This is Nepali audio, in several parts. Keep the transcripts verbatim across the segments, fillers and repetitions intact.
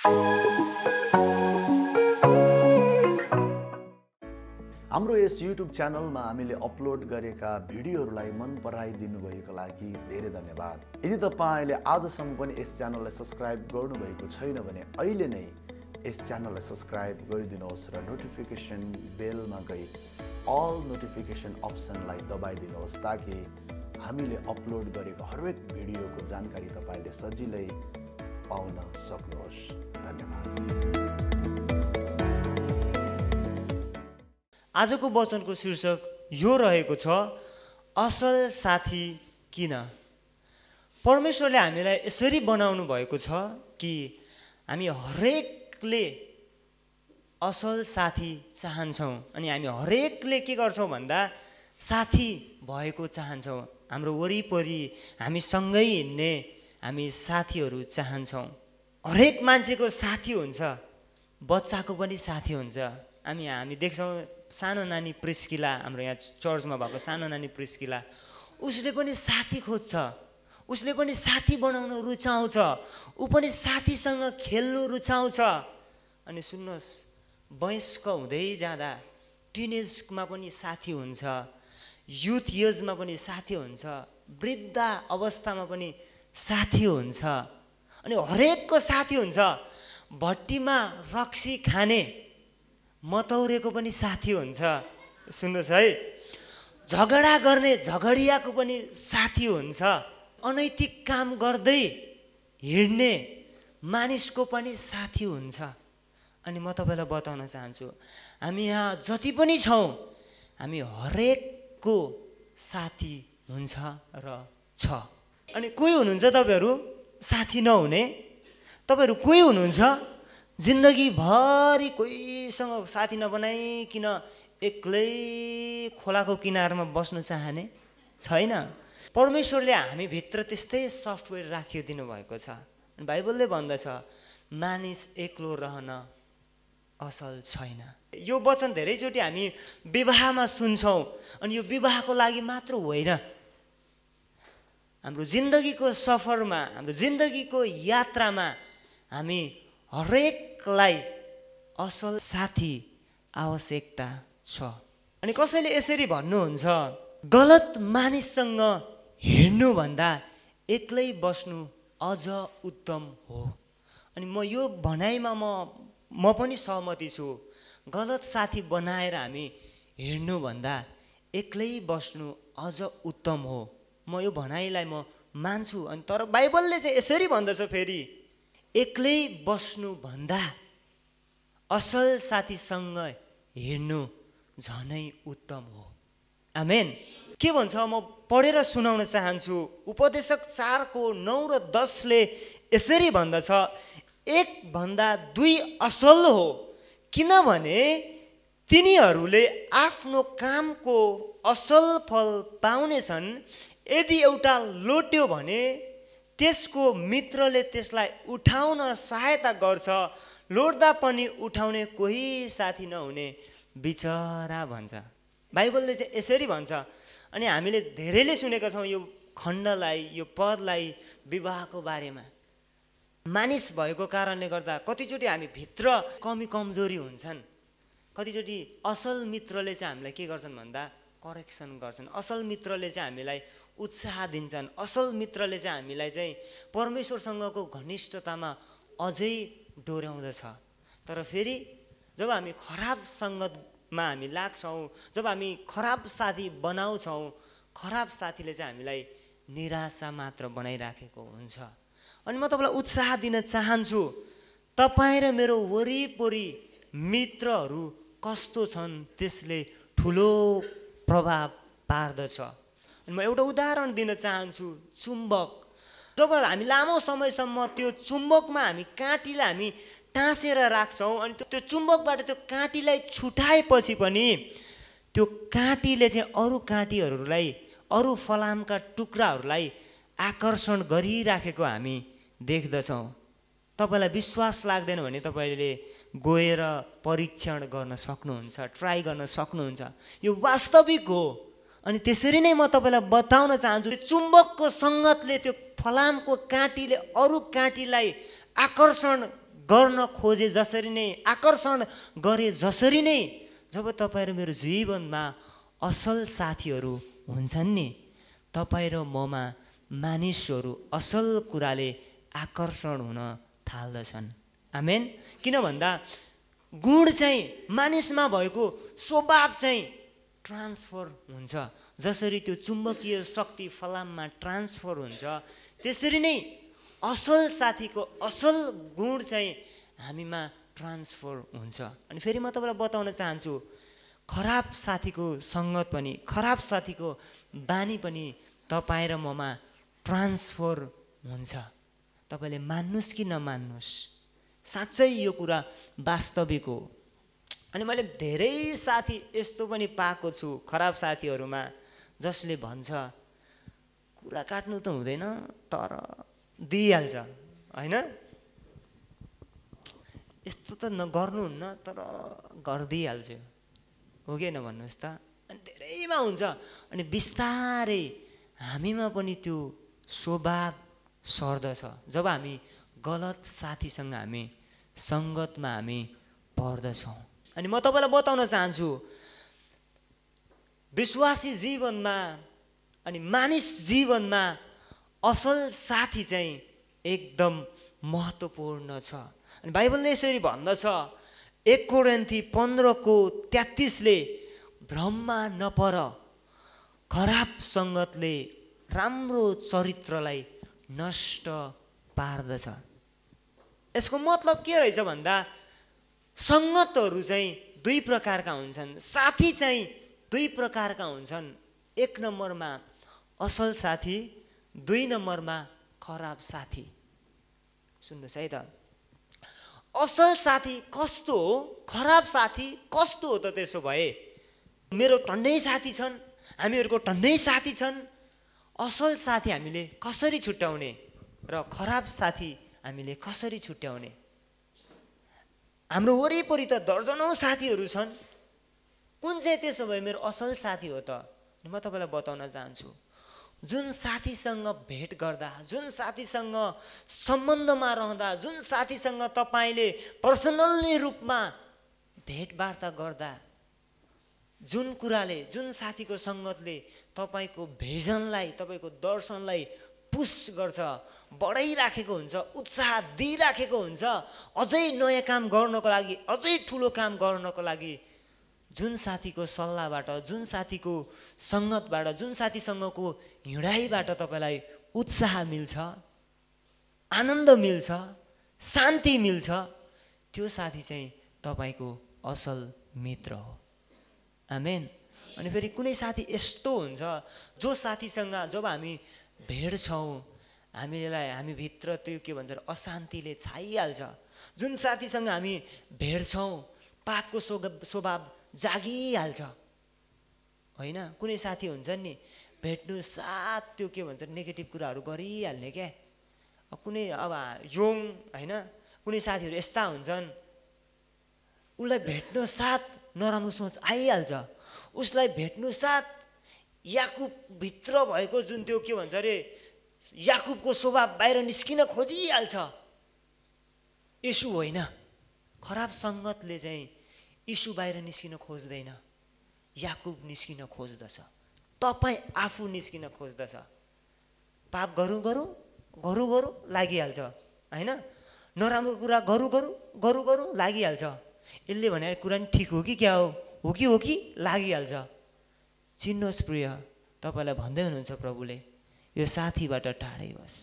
हाम्रो यस युट्युब च्यानलमा हामीले अपलोड गरेका भिडियोहरूलाई मन पराइदिनु भएको लागि धेरै धन्यवाद। यदि तपाईले आजसम्म पनि यस च्यानललाई सब्स्क्राइब गर्नुभएको छैन भने अहिले नै यस च्यानललाई सब्स्क्राइब गरिदिनुहोस् र नोटिफिकेसन बेलमा गई अल नोटिफिकेसन अप्सनलाई दबाइदिनुहोस् ताकि हामीले अपलोड गरेको हरेक भिडियोको जानकारी तपाईले सजिलै पाउन सक्नुहोस्। धन्यवाद। आजको वचनको शीर्षक यो रहेको छ, असल साथी किन? परमेश्वरले हामीलाई यसरी बनाउनु भएको छ कि हामी हरेकले असल साथी चाहन्छौँ अनि हामी हरेकले के गर्छौँ भन्दा साथी भएको चाहन्छौँ। हाम्रो वरिपरि हामीसँगै हिँड्ने हामी साथीहरू चाहन्छौँ। हरेक मान्छेको साथी हुन्छ, बच्चाको पनि साथी हुन्छ। हामी हामी देख्छौँ सानो नानी प्रिस्किला, हाम्रो यहाँ चर्चमा भएको सानो नानी प्रिस्किला, उसले पनि साथी खोज्छ, उसले पनि साथी बनाउन रुचाउँछ, ऊ पनि साथीसँग खेल्नु रुचाउँछ। अनि सुन्नुहोस्, वयस्क हुँदै जाँदा टिनेजमा पनि साथी हुन्छ, युथ इयर्समा पनि साथी हुन्छ, वृद्ध अवस्थामा पनि साथी हुन्छ। अनि हरेकको साथी हुन्छ। भट्टीमा रक्सी खाने मतौरेको पनि साथी हुन्छ। सुन्नुहोस् है, झगडा गर्ने झगडियाको पनि साथी हुन्छ। अनैतिक काम गर्दै हिँड्ने मानिसको पनि साथी हुन्छ। अनि म तपाईँलाई बताउन चाहन्छु, हामी यहाँ जति पनि छौँ, हामी हरेकको साथी हुन्छ र छ। अनि कोही हुनुहुन्छ तपाईँहरू साथी नहुने? तपाईँहरू कोही हुनुहुन्छ जिन्दगीभरि कोहीसँग साथी नबनाइकन एक्लै खोलाको किनारमा बस्नु चाहने? छैन। परमेश्वरले हामीभित्र त्यस्तै सफ्टवेयर राखिदिनु भएको छ। बाइबलले भन्दछ, मानिस एक्लो रहन असल छैन। यो वचन धेरैचोटि हामी विवाहमा सुन्छौँ। अनि यो विवाहको लागि मात्र होइन, हाम्रो जिन्दगीको सफरमा, हाम्रो जिन्दगीको यात्रामा हामी हरेकलाई असल साथी आवश्यकता छ। अनि कसैले यसरी भन्नुहुन्छ, गलत मानिससँग हिँड्नुभन्दा एक्लै बस्नु अझ उत्तम हो। अनि म यो भनाइमा म म पनि सहमति छु। गलत साथी बनाएर हामी हिँड्नुभन्दा एक्लै बस्नु अझ उत्तम हो। म यो भनाइलाई म मान्छु। अनि तर बाइबलले चाहिँ यसरी भन्दछ, फेरि एक्लै बस्नुभन्दा असल साथीसँग हिँड्नु झनै उत्तम हो। आमेन। के भन्छ म पढेर सुनाउन चाहन्छु। उपदेशक चारको नौ र दसले यसरी भन्दछ, एक भन्दा दुई असल हो, किनभने तिनीहरूले आफ्नो कामको असल फल पाउनेछन्। यदि एउटा लोट्यो भने त्यसको मित्रले त्यसलाई उठाउन सहायता गर्छ, लोट्दा पनि उठाउने कोही साथी नहुने बिचरा भन्छ। बाइबलले चाहिँ यसरी भन्छ। अनि हामीले धेरैले सुनेका छौँ यो खण्डलाई, यो पदलाई विवाहको बारेमा। मानिस भएको कारणले गर्दा कतिचोटि हामी भित्र कमी कमजोरी हुन्छन्। कतिचोटि असल मित्रले चाहिँ हामीलाई के गर्छन् भन्दा करेक्सन गर्छन्। असल मित्रले चाहिँ हामीलाई उत्साह दिन्छन्। असल मित्रले चाहिँ हामीलाई चाहिँ परमेश्वरसँगको घनिष्ठतामा अझै डोर्याउँदछ। तर फेरि जब हामी खराब सङ्गतमा हामी लाग्छौँ, जब हामी खराब साथी बनाउँछौँ, खराब साथीले चाहिँ हामीलाई निराशा मात्र बनाइराखेको हुन्छ। अनि म तपाईँलाई उत्साह दिन चाहन्छु, तपाईँ र मेरो वरिपरि मित्रहरू कस्तो छन् त्यसले ठुलो प्रभाव पार्दछ। अनि म एउटा उदाहरण दिन चाहन्छु। चुम्बक, जब हामी लामो समयसम्म त्यो चुम्बकमा हामी काँटीलाई हामी टाँसेर राख्छौँ, अनि त्यो चुम्बकबाट त्यो काँटीलाई छुटाएपछि पनि त्यो काँटीले चाहिँ अरू काँटीहरूलाई, अरू फलामका टुक्राहरूलाई आकर्षण गरिराखेको हामी देख्दछौँ। तपाईँलाई विश्वास लाग्दैन भने तपाईँले गएर परीक्षण गर्न सक्नुहुन्छ, ट्राई गर्न सक्नुहुन्छ। यो वास्तविक हो। अनि त्यसरी नै म तपाईँलाई बताउन चाहन्छु, चुम्बकको सङ्गतले, त्यो फलामको काँटीले अरू काँटीलाई आकर्षण गर्न खोजे जसरी नै, आकर्षण गरे जसरी नै जब तपाईँ र मेरो जीवनमा असल साथीहरू हुन्छन् नि, तपाईँ र ममा मानिसहरू असल कुराले आकर्षण हुन थाल्दछन्। आमेन। किन भन्दा गुण चाहिँ मानिसमा भएको स्वभाव चाहिँ ट्रान्सफर हुन्छ। जसरी त्यो चुम्बकीय शक्ति फलाममा ट्रान्सफर हुन्छ, त्यसरी नै असल साथीको असल गुण चाहिँ हामीमा ट्रान्सफर हुन्छ। अनि फेरि म तपाईँलाई बताउन चाहन्छु, खराब साथीको सङ्गत पनि, खराब साथीको बानी पनि तपाईँ र ममा ट्रान्सफर हुन्छ। तपाईँले मान्नुहोस् कि नमान्नुहोस्, साँच्चै यो कुरा वास्तविक हो। अनि मैले धेरै साथी यस्तो पनि पाएको छु खराब साथीहरूमा, जसले भन्छ कुरा काट्नु त हुँदैन तर दिइहाल्छ, होइन, यस्तो त नगर्नुहुन्न तर गरिदिइहाल्छु, हो कि होइन भन्नुहोस् त। अनि धेरैमा हुन्छ। अनि बिस्तारै हामीमा पनि त्यो स्वभाव सर्दछ जब हामी गलत साथीसँग हामी सङ्गतमा हामी पर्दछौँ। अनि म तपाईँलाई बताउन चाहन्छु, विश्वासी जीवनमा अनि मानिस जीवनमा असल साथी चाहिँ एकदम महत्त्वपूर्ण छ। अनि बाइबलले यसरी भन्दछ, एक कोरिन्थी पन्ध्रको तेत्तिसले भ्रममा नपर, खराब सङ्गतले राम्रो चरित्रलाई नष्ट पार्दछ। यसको मतलब के रहेछ भन्दा सङ्गतहरू चाहिँ दुई प्रकारका हुन्छन्, साथी चाहिँ दुई प्रकारका हुन्छन्। एक नम्बरमा असल साथी, दुई नम्बरमा खराब साथी। सुन्नुहोस् है त, असल साथी कस्तो हो, खराब साथी कस्तो हो त? त्यसो भए मेरो टन्नै साथी छन्, हामीहरूको टन्नै साथी छन्। असल साथी हामीले कसरी छुट्याउने र खराब साथी हामीले कसरी छुट्याउने? हाम्रो वरिपरि त दर्जनौँ साथीहरू छन्, कुन चाहिँ त्यसो भए मेरो असल साथी हो त? म तपाईँलाई बताउन चाहन्छु, जुन साथीसँग भेट गर्दा, जुन साथीसँग सम्बन्धमा रहँदा, जुन साथीसँग तपाईँले पर्सनल्ली रूपमा भेटवार्ता गर्दा, जुन कुराले, जुन साथीको सङ्गतले तपाईँको भिजनलाई, तपाईँको दर्शनलाई पुस गर्छ, बढाइराखेको हुन्छ, उत्साह दिइराखेको हुन्छ, अझै नयाँ काम गर्नको लागि, अझै ठुलो काम गर्नको लागि, जुन साथीको सल्लाहबाट, जुन साथीको सङ्गतबाट, जुन साथीसँगको हिँडाइबाट तपाईँलाई उत्साह मिल्छ, आनन्द मिल्छ, शान्ति मिल्छ, त्यो साथी चाहिँ तपाईँको असल मित्र हो। आमेन। अनि फेरि कुनै साथी यस्तो हुन्छ जो साथीसँग जब हामी भेट्छौँ हामीलाई हामीभित्र त्यो के भन्छ अशान्तिले छाइहाल्छ। जुन साथीसँग हामी भेट्छौँ पापको स्वभाव जागिहाल्छ, होइन? कुनै साथी हुन्छ नि भेट्नु साथ त्यो के भन्छ नेगेटिभ कुराहरू गरिहाल्ने क्या। कुनै अब योङ होइन, कुनै साथीहरू यस्ता हुन्छन् उसलाई भेट्नु साथ नराम्रो सोच आइहाल्छ, उसलाई भेट्नु साथ याकुबभित्र भएको जुन त्यो के भन्छ अरे याकुबको स्वभाव बाहिर निस्किन खोजिहाल्छ। यसो होइन, खराब सङ्गतले चाहिँ यीशु बाहिर निस्किन खोज्दैन, याकुब निस्किन खोज्दछ, तपाईँ आफू निस्किन खोज्दछ। पाप गरौँ गरौँ गरौँ गरौँ लागिहाल्छ, होइन? नराम्रो कुरा गरौँ गरौँ गरौँ गरौँ लागिहाल्छ। यसले भने कुरा नि ठिक हो कि क्या हो, हो कि हो कि लागिहाल्छ। चिन्नुहोस् प्रिय, तपाईँलाई भन्दै हुनुहुन्छ प्रभुले यो साथीबाट टाढै होस्।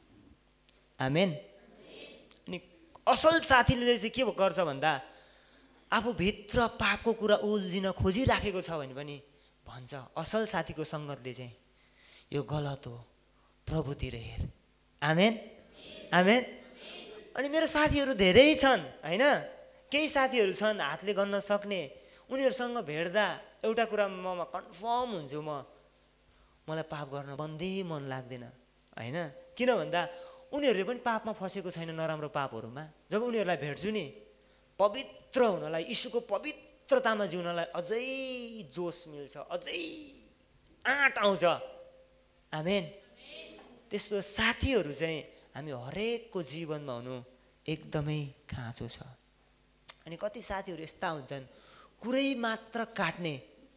आमेन। अनि असल साथीले चाहिँ के गर्छ भन्दा आफूभित्र पापको कुरा उल्झिन खोजिराखेको छ भने पनि भन्छ, असल साथीको सङ्गतले चाहिँ यो गलत हो, प्रभुतिर हेर। आमेन आमेन। अनि मेरो साथीहरू धेरै छन्, होइन? केही साथीहरू छन् हातले गर्न सक्ने, उनीहरूसँग भेट्दा एउटा कुरा ममा कन्फर्म हुन्छु, म मलाई पाप गर्न बन्दै मन लाग्दैन, होइन? किन भन्दा उनीहरूले पनि पापमा फसेको छैन, नराम्रो पापहरूमा। जब उनीहरूलाई भेट्छु नि पवित्र हुनलाई, यीशुको पवित्रतामा जिउनलाई अझै जोस मिल्छ, अझै आँट आउँछ। आमेन। त्यस्तो साथीहरू चाहिँ हामी हरेकको जीवनमा हुनु एकदमै खाँचो छ। अनि कति साथीहरू यस्ता हुन्छन् कुरै मात्र काट्ने,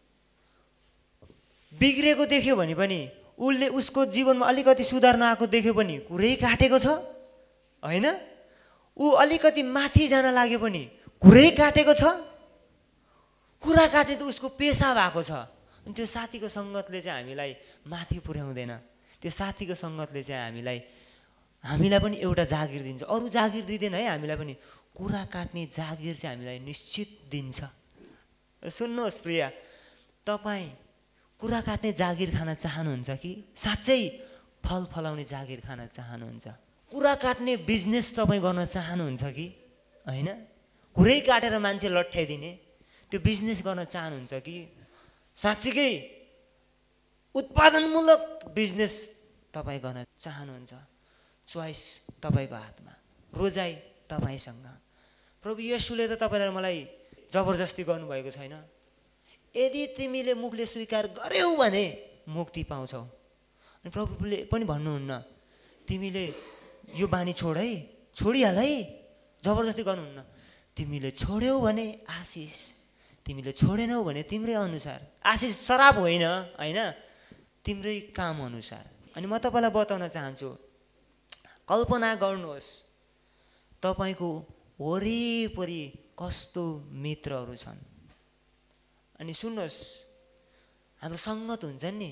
बिग्रेको देख्यो भने पनि उसले उसको जीवनमा अलिकति सुधार नआएको देख्यो पनि कुरै काटेको छ होइन, ऊ अलिकति माथि जान लाग्यो पनि कुरै काटेको छ, कुरा काट्ने त उसको पेसा भएको छ। अनि त्यो साथीको सङ्गतले चाहिँ हामीलाई माथि पुर्याउँदैन, त्यो साथीको सङ्गतले चाहिँ हामीलाई हामीलाई पनि एउटा जागिर दिन्छ, अरू जागिर दिँदैन है, हामीलाई पनि कुरा काट्ने जागिर चाहिँ हामीलाई निश्चित दिन्छ। सुन्नुहोस् प्रिया, तपाईँ कुरा काट्ने जागिर खान चाहनुहुन्छ कि साँच्चै फल फलाउने जागिर खान चाहनुहुन्छ? कुरा काट्ने बिजनेस तपाईँ गर्न चाहनुहुन्छ कि होइन, कुरै काटेर मान्छे लट्ठ्याइदिने त्यो बिजनेस गर्न चाहनुहुन्छ कि साँच्चीकै उत्पादनमूलक बिजनेस तपाईँ गर्न चाहनुहुन्छ? चोइस तपाईँको हातमा, रोजाइ तपाईँसँग। प्रभु येशूले त तपाईँलाई मलाई जबरजस्ती गर्नुभएको छैन। यदि तिमीले मुखले स्वीकार गर्यौ भने मुक्ति पाउँछौ। अनि प्रभुले पनि भन्नुहुन्न तिमीले यो बानी छोड है, छोडिहाल है, जबरजस्ती गर्नुहुन्न। तिमीले छोड्यौ भने आशिष, तिमीले छोडेनौ भने तिम्रै अनुसार। आशिष शराब होइन होइन, तिम्रै काम अनुसार। अनि म तपाईँलाई बताउन चाहन्छु, कल्पना गर्नुहोस् तपाईँको वरिपरि कस्तो मित्रहरू छन्। अनि सुन्नुहोस्, हाम्रो सङ्गत हुन्छ नि,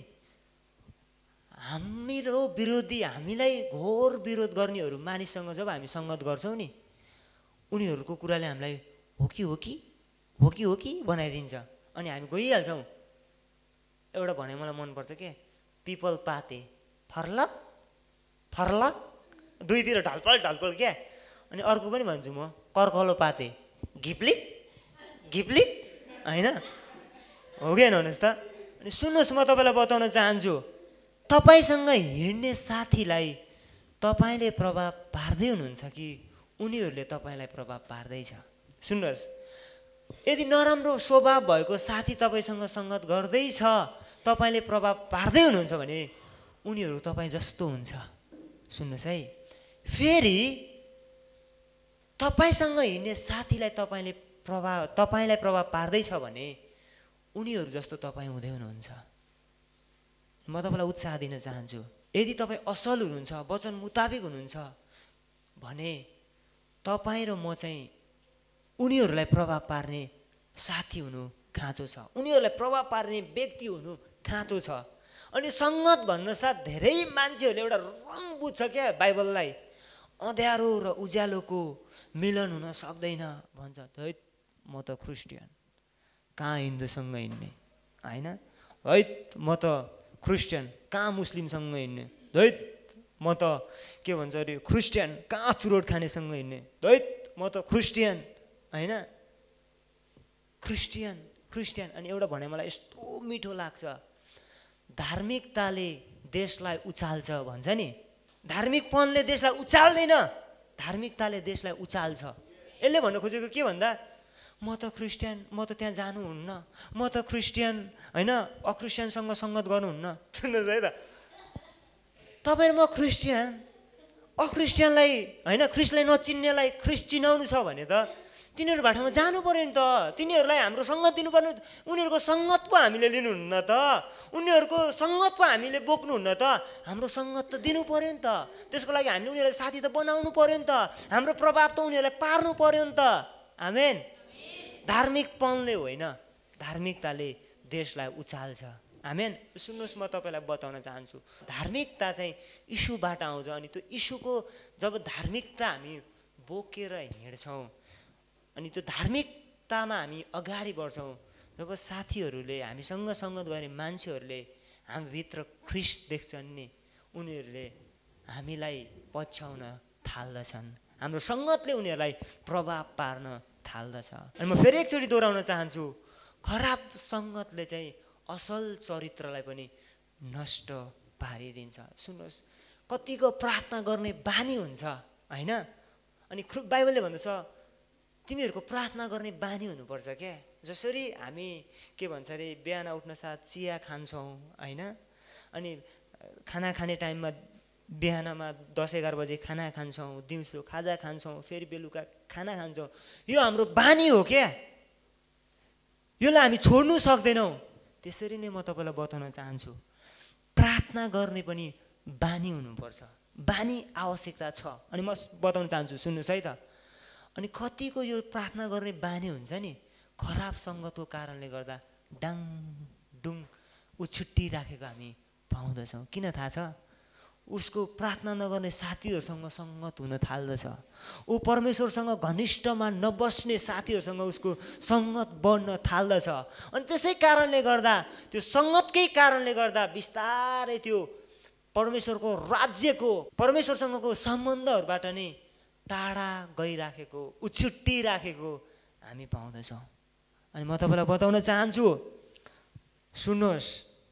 हाम्रो विरोधी, हामीलाई घोर विरोध गर्नेहरू मानिससँग जब हामी सङ्गत गर्छौँ नि, उनीहरूको कुराले हामीलाई हो कि हो कि हो कि हो कि बनाइदिन्छ। अनि हामी गइहाल्छौँ। एउटा भनाइ मलाई मनपर्छ के, पिपल पाते फर्लक फर्लक, दुईतिर ढालपल ढालपल क्या। अनि अर्को पनि भन्छु म, कर्कलो पाते घिप्लिक घिप्लिक होइन, हो कि हेर्नुहोस् त। अनि सुन्नुहोस्, म तपाईँलाई बताउन चाहन्छु, तपाईँसँग हिँड्ने साथीलाई तपाईँले प्रभाव पार्दै हुनुहुन्छ कि उनीहरूले तपाईँलाई प्रभाव पार्दैछ? सुन्नुहोस्, यदि नराम्रो स्वभाव भएको साथी तपाईँसँग सङ्गत गर्दैछ, तपाईँले प्रभाव पार्दै हुनुहुन्छ भने उनीहरू तपाईँ जस्तो हुन्छ। सुन्नुहोस् है, फेरि तपाईँसँग हिँड्ने साथीलाई तपाईँले प्रभाव तपाईँलाई प्रभाव पार्दैछ भने उनीहरू जस्तो तपाईँ हुँदै हुनुहुन्छ। म तपाईँलाई उत्साह दिन चाहन्छु, यदि तपाईँ असल हुनुहुन्छ, वचन मुताबिक हुनुहुन्छ भने तपाईँ र म चाहिँ उनीहरूलाई प्रभाव पार्ने साथी हुनु खाँचो छ, उनीहरूलाई प्रभाव पार्ने व्यक्ति हुनु खाँचो छ। अनि सङ्गत भन्नसाथ धेरै मान्छेहरूले एउटा रङ बुझ्छ क्या बाइबललाई, अँध्यारो र उज्यालोको मिलन हुन सक्दैन भन्छ। हैट म त क्रिस्चियन, कहाँ हिन्दूसँग हिँड्ने होइन, हैट म त क्रिस्चियन, कहाँ मुस्लिमसँग हिँड्ने, हैट म त के भन्छ अरे क्रिस्चियन, कहाँ चुरोट खानेसँग हिँड्ने, हैट म त क्रिस्चियन होइन, क्रिस्चियन क्रिस्चियन। अनि एउटा भने मलाई यस्तो मिठो लाग्छ, धार्मिकताले देशलाई उचाल्छ भन्छ नि, धार्मिकपनले देशलाई उचाल्दैन, धार्मिकताले देशलाई उचाल्छ। यसले भन्नु खोजेको के भन्दा, म त क्रिस्चियन, म त त्यहाँ जानुहुन्न, म त क्रिस्चियन होइन, अक्रिस्चियनसँग सङ्गत गर्नुहुन्न। सुन्नुहोस् है त, तपाईँ म क्रिस्चियन, अक्रिस्चियनलाई होइन, ख्रिस्टलाई नचिन्नेलाई ख्रिस्ट चिनाउनु छ भने त तिनीहरू बाटोमा जानु पऱ्यो नि त, तिनीहरूलाई हाम्रो सङ्गत दिनु पर्ने, उनीहरूको सङ्गत पो हामीले लिनुहुन्न त, उनीहरूको सङ्गत पो हामीले बोक्नुहुन्न त, हाम्रो सङ्गत त दिनु पऱ्यो नि त। त्यसको लागि हामीले उनीहरूलाई साथी त बनाउनु पऱ्यो नि त, हाम्रो प्रभाव त उनीहरूलाई पार्नु पऱ्यो नि त। आमेन। धार्मिकपनले होइन, धार्मिकताले देशलाई उचाल्छ। आमेन। सुन्नुहोस्, म तपाईँलाई बताउन चाहन्छु, धार्मिकता चाहिँ यीशुबाट आउँछ। अनि त्यो यीशुको जब धार्मिकता हामी बोकेर हिँड्छौँ, अनि त्यो धार्मिकतामा हामी अगाडि बढ्छौँ, जब साथीहरूले हामीसँग सङ्गत गर्ने मान्छेहरूले हामीभित्र ख्रिस्ट देख्छन् नि, उनीहरूले हामीलाई पछ्याउन थाल्दछन्, हाम्रो सङ्गतले उनीहरूलाई प्रभाव पार्न थाल्दछ। अनि म फेरि एकचोटि दोहोऱ्याउन चाहन्छु, खराब सङ्गतले चाहिँ असल चरित्रलाई पनि नष्ट पारिदिन्छ। सुन्नुहोस्, कतिको प्रार्थना गर्ने बानी हुन्छ होइन, अनि बाइबलले भन्दछ तिमीहरूको प्रार्थना गर्ने बानी हुनुपर्छ क्या। जसरी हामी के भन्छ अरे बिहान उठ्न साथ चिया खान्छौँ होइन, अनि खाना खाने टाइममा बिहानमा दस एघार बजे खाना खान्छौँ, दिउँसो खाजा खान्छौँ, फेरि बेलुका खाना खान्छौँ। यो हाम्रो बानी हो क्या, यसलाई हामी छोड्नु सक्दैनौँ। त्यसरी नै म तपाईँलाई बताउन चाहन्छु, प्रार्थना गर्ने पनि बानी हुनुपर्छ, बानी आवश्यकता छ। अनि म बताउन चाहन्छु, सुन्नुहोस् है त। अनि कतिको यो प्रार्थना गर्ने बानी हुन्छ नि, खराब सङ्गतको कारणले गर्दा डाङ डुङ ऊ छुट्टिराखेको हामी पाउँदछौँ। किन थाहा छ? उसको प्रार्थना नगर्ने साथीहरूसँग सङ्गत हुन थाल्दछ, ऊ परमेश्वरसँग घनिष्ठमा नबस्ने साथीहरूसँग उसको सङ्गत बढ्न थाल्दछ। अनि त्यसै कारणले गर्दा, त्यो सङ्गतकै कारणले गर्दा बिस्तारै त्यो परमेश्वरको राज्यको, परमेश्वरसँगको सम्बन्धहरूबाट नै टाढा गइराखेको, ऊ छुट्टिराखेको हामी पाउँदछौँ। अनि म तपाईँलाई बताउन चाहन्छु, सुन्नुहोस्,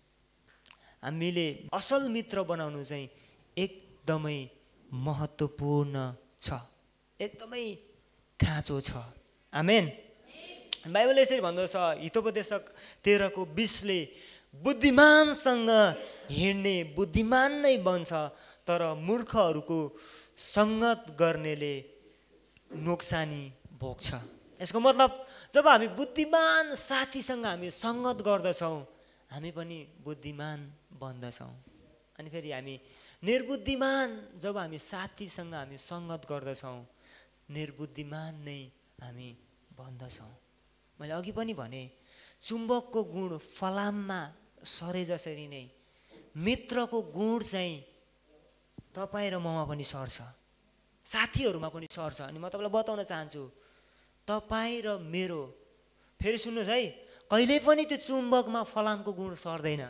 हामीले असल मित्र बनाउनु चाहिँ एकदमै महत्त्वपूर्ण छ, एकदमै खाँचो छ। आमेन। बाइबलले यसरी भन्दछ, हितोपदेशक तेह्रको बिसले, बुद्धिमानसँग हिँड्ने बुद्धिमान नै बन्छ, तर मूर्खहरूको सङ्गत गर्नेले नोक्सानी भोग्छ। यसको मतलब जब हामी बुद्धिमान साथीसँग हामी सङ्गत गर्दछौँ, हामी पनि बुद्धिमान बन्दछौँ। अनि फेरि हामी निर्बुद्धिमान, जब हामी साथीसँग हामी सङ्गत गर्दछौँ, निर्बुद्धिमान नै हामी बन्दछौँ। मैले अघि पनि भने, चुम्बकको गुण फलाममा सरे जसरी नै मित्रको गुण चाहिँ तपाईँ र ममा पनि सर्छ, साथीहरूमा पनि सर्छ। अनि म तपाईँलाई बताउन चाहन्छु, तपाईँ र मेरो, फेरि सुन्नुहोस् है, कहिले पनि त्यो चुम्बकमा फलामको गुण सर्दैन,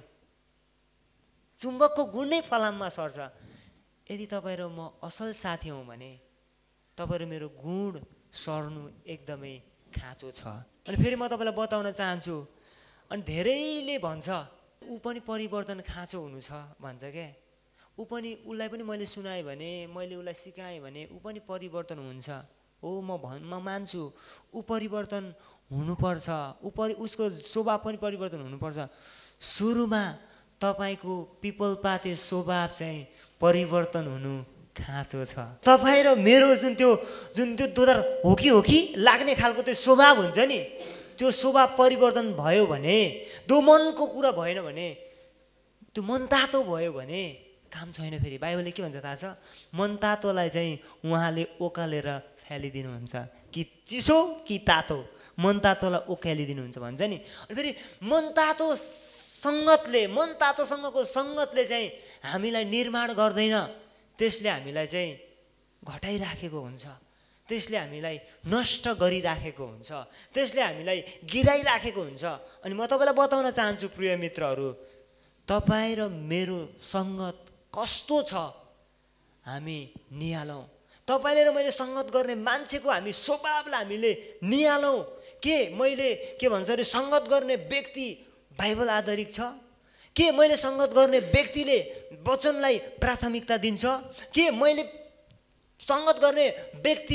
चुम्बकको गुण नै फलाममा सर्छ। यदि तपाईँ र म असल साथी हौँ भने तपाईँ र मेरो गुण सर्नु एकदमै खाँचो छ। अनि फेरि म तपाईँलाई बताउन चाहन्छु, अनि धेरैले भन्छ ऊ पनि परिवर्तन खाँचो हुनु छ भन्छ क्या, ऊ पनि, उसलाई पनि मैले सुनाएँ भने, मैले उसलाई सिकाएँ भने ऊ पनि परिवर्तन हुन्छ। हो, म भन् म मान्छु ऊ परिवर्तन हुनुपर्छ, ऊ परि उसको स्वभाव पनि परिवर्तन हुनुपर्छ। सुरुमा तपाईँको पिपलपाते स्वभाव चाहिँ परिवर्तन हुनु खाँचो छ। तपाईँ र मेरो जुन त्यो जुन त्यो दोधार हो कि हो कि लाग्ने खालको त्यो स्वभाव हुन्छ नि, त्यो स्वभाव परिवर्तन भयो भने, दो मनको कुरा भएन भने, त्यो मनतातो भयो भने काम छैन। फेरि बाइबलले के भन्छ थाहा छ? मनतातोलाई चाहिँ उहाँले ओकालेर फ्यालिदिनुहुन्छ, कि चिसो कि तातो, मनतातोलाई ओकालिदिनुहुन्छ भन्छ नि। अनि फेरि मनतातो सङ्गतले, मनतातोसँगको सङ्गतले चाहिँ हामीलाई निर्माण गर्दैन, त्यसले हामीलाई चाहिँ घटाइराखेको हुन्छ, त्यसले हामीलाई नष्ट गरिराखेको हुन्छ, त्यसले हामीलाई गिराइराखेको हुन्छ। अनि म तपाईँलाई बताउन चाहन्छु प्रिय मित्रहरू, तपाईँ र मेरो सङ्गत कस्तो छ हामी निहालौँ। तपाईँले र मैले सङ्गत गर्ने मान्छेको हामी स्वभावलाई हामीले निहालौँ। के मैले के भन्छ अरे सङ्गत गर्ने व्यक्ति बाइबल आधारित छ? के मैले सङ्गत गर्ने व्यक्तिले वचनलाई प्राथमिकता दिन्छ? के मैले सङ्गत गर्ने व्यक्ति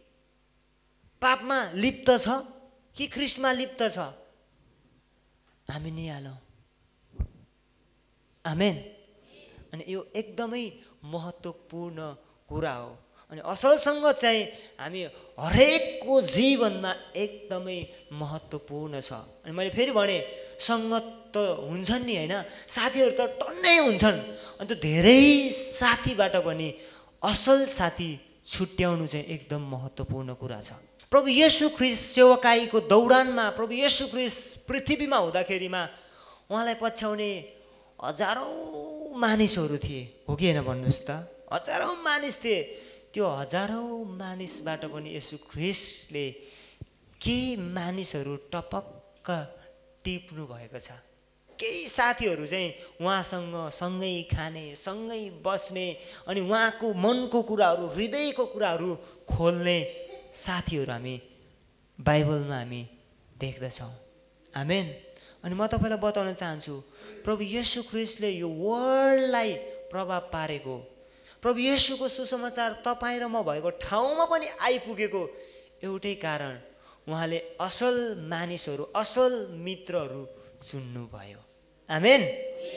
पापमा लिप्त छ कि ख्रिस्टमा लिप्त छ? हामी निहालौँ। आमेन। अनि यो एकदमै महत्त्वपूर्ण कुरा हो। अनि असल सङ्गत चाहिँ हामी हरेकको जीवनमा एकदमै महत्त्वपूर्ण छ। अनि मैले फेरि भने, सङ्गत त हुन्छन् नि होइन, साथीहरू त टन्नै हुन्छन्, अन्त धेरै साथीबाट पनि असल साथी छुट्याउनु चाहिँ एकदम महत्त्वपूर्ण कुरा छ। प्रभु येशू ख्रिस्ट सेवकाईको दौडानमा, प्रभु येशू ख्रिस्ट पृथ्वीमा हुँदाखेरिमा उहाँलाई पछ्याउने हजारौँ मानिसहरू थिए, हो कि होइन भन्नुहोस् त? हजारौँ मानिस थिए। त्यो हजारौँ मानिसबाट पनि येशू ख्रिस्टले केही मानिसहरू टपक्क टिप्नु भएको छ। केही साथीहरू चाहिँ उहाँसँग सँगै खाने, सँगै बस्ने, अनि उहाँको मनको कुराहरू, हृदयको कुराहरू खोल्ने साथीहरू हामी बाइबलमा हामी देख्दछौँ। आमेन। अनि म तपाईँलाई बताउन चाहन्छु, प्रभु येशू ख्रिस्टले यो वर्ल्डलाई प्रभाव पारेको, प्रभु येशूको सुसमाचार तपाईँ र म भएको ठाउँमा पनि आइपुगेको एउटै कारण, उहाँले असल मानिसहरू, असल मित्रहरू चुन्नुभयो। आमेन।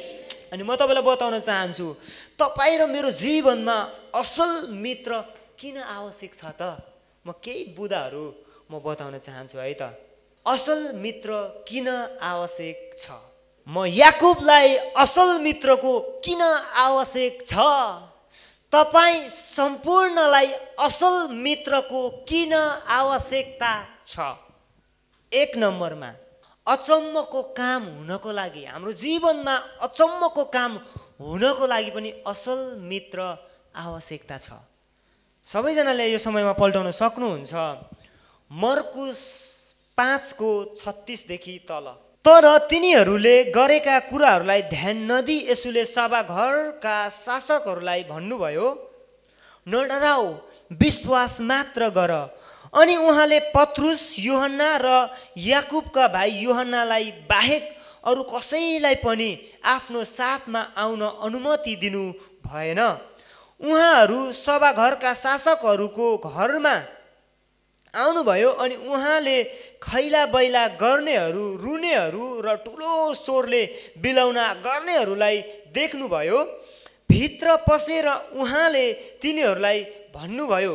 अनि म तपाईँलाई बताउन चाहन्छु तपाईँ र मेरो जीवनमा असल मित्र किन आवश्यक छ त? म केही बुदाहरू म बताउन चाहन्छु है त। असल मित्र किन आवश्यक छ? म याकुबलाई असल मित्रको किन आवश्यक छ? तपाईँ सम्पूर्णलाई असल मित्रको किन आवश्यकता छ? एक नम्बरमा अचम्मको काम हुनको लागि, हाम्रो जीवनमा अचम्मको काम हुनको लागि पनि असल मित्र आवश्यकता छ। सबैजनाले यो समयमा पल्टाउन सक्नुहुन्छ मर्कुस पाँचको छत्तिसदेखि तल। तर तिनीहरूले गरेका कुराहरूलाई ध्यान नदिई यसुले सभाघरका शासकहरूलाई भन्नुभयो, नडराऊ, विश्वास मात्र गर। अनि उहाँले पत्रुस, यूहन्ना र याकुबका भाइ यूहन्नालाई बाहेक अरू कसैलाई पनि आफ्नो साथमा आउन अनुमति दिनु भएन। उहाँहरू सभाघरका शासकहरूको घरमा आउनुभयो अनि उहाँले खैला बैला गर्नेहरू, रुनेहरू र ठुलो स्वरले बिलौना गर्नेहरूलाई देख्नुभयो। भित्र पसेर उहाँले तिनीहरूलाई भन्नुभयो,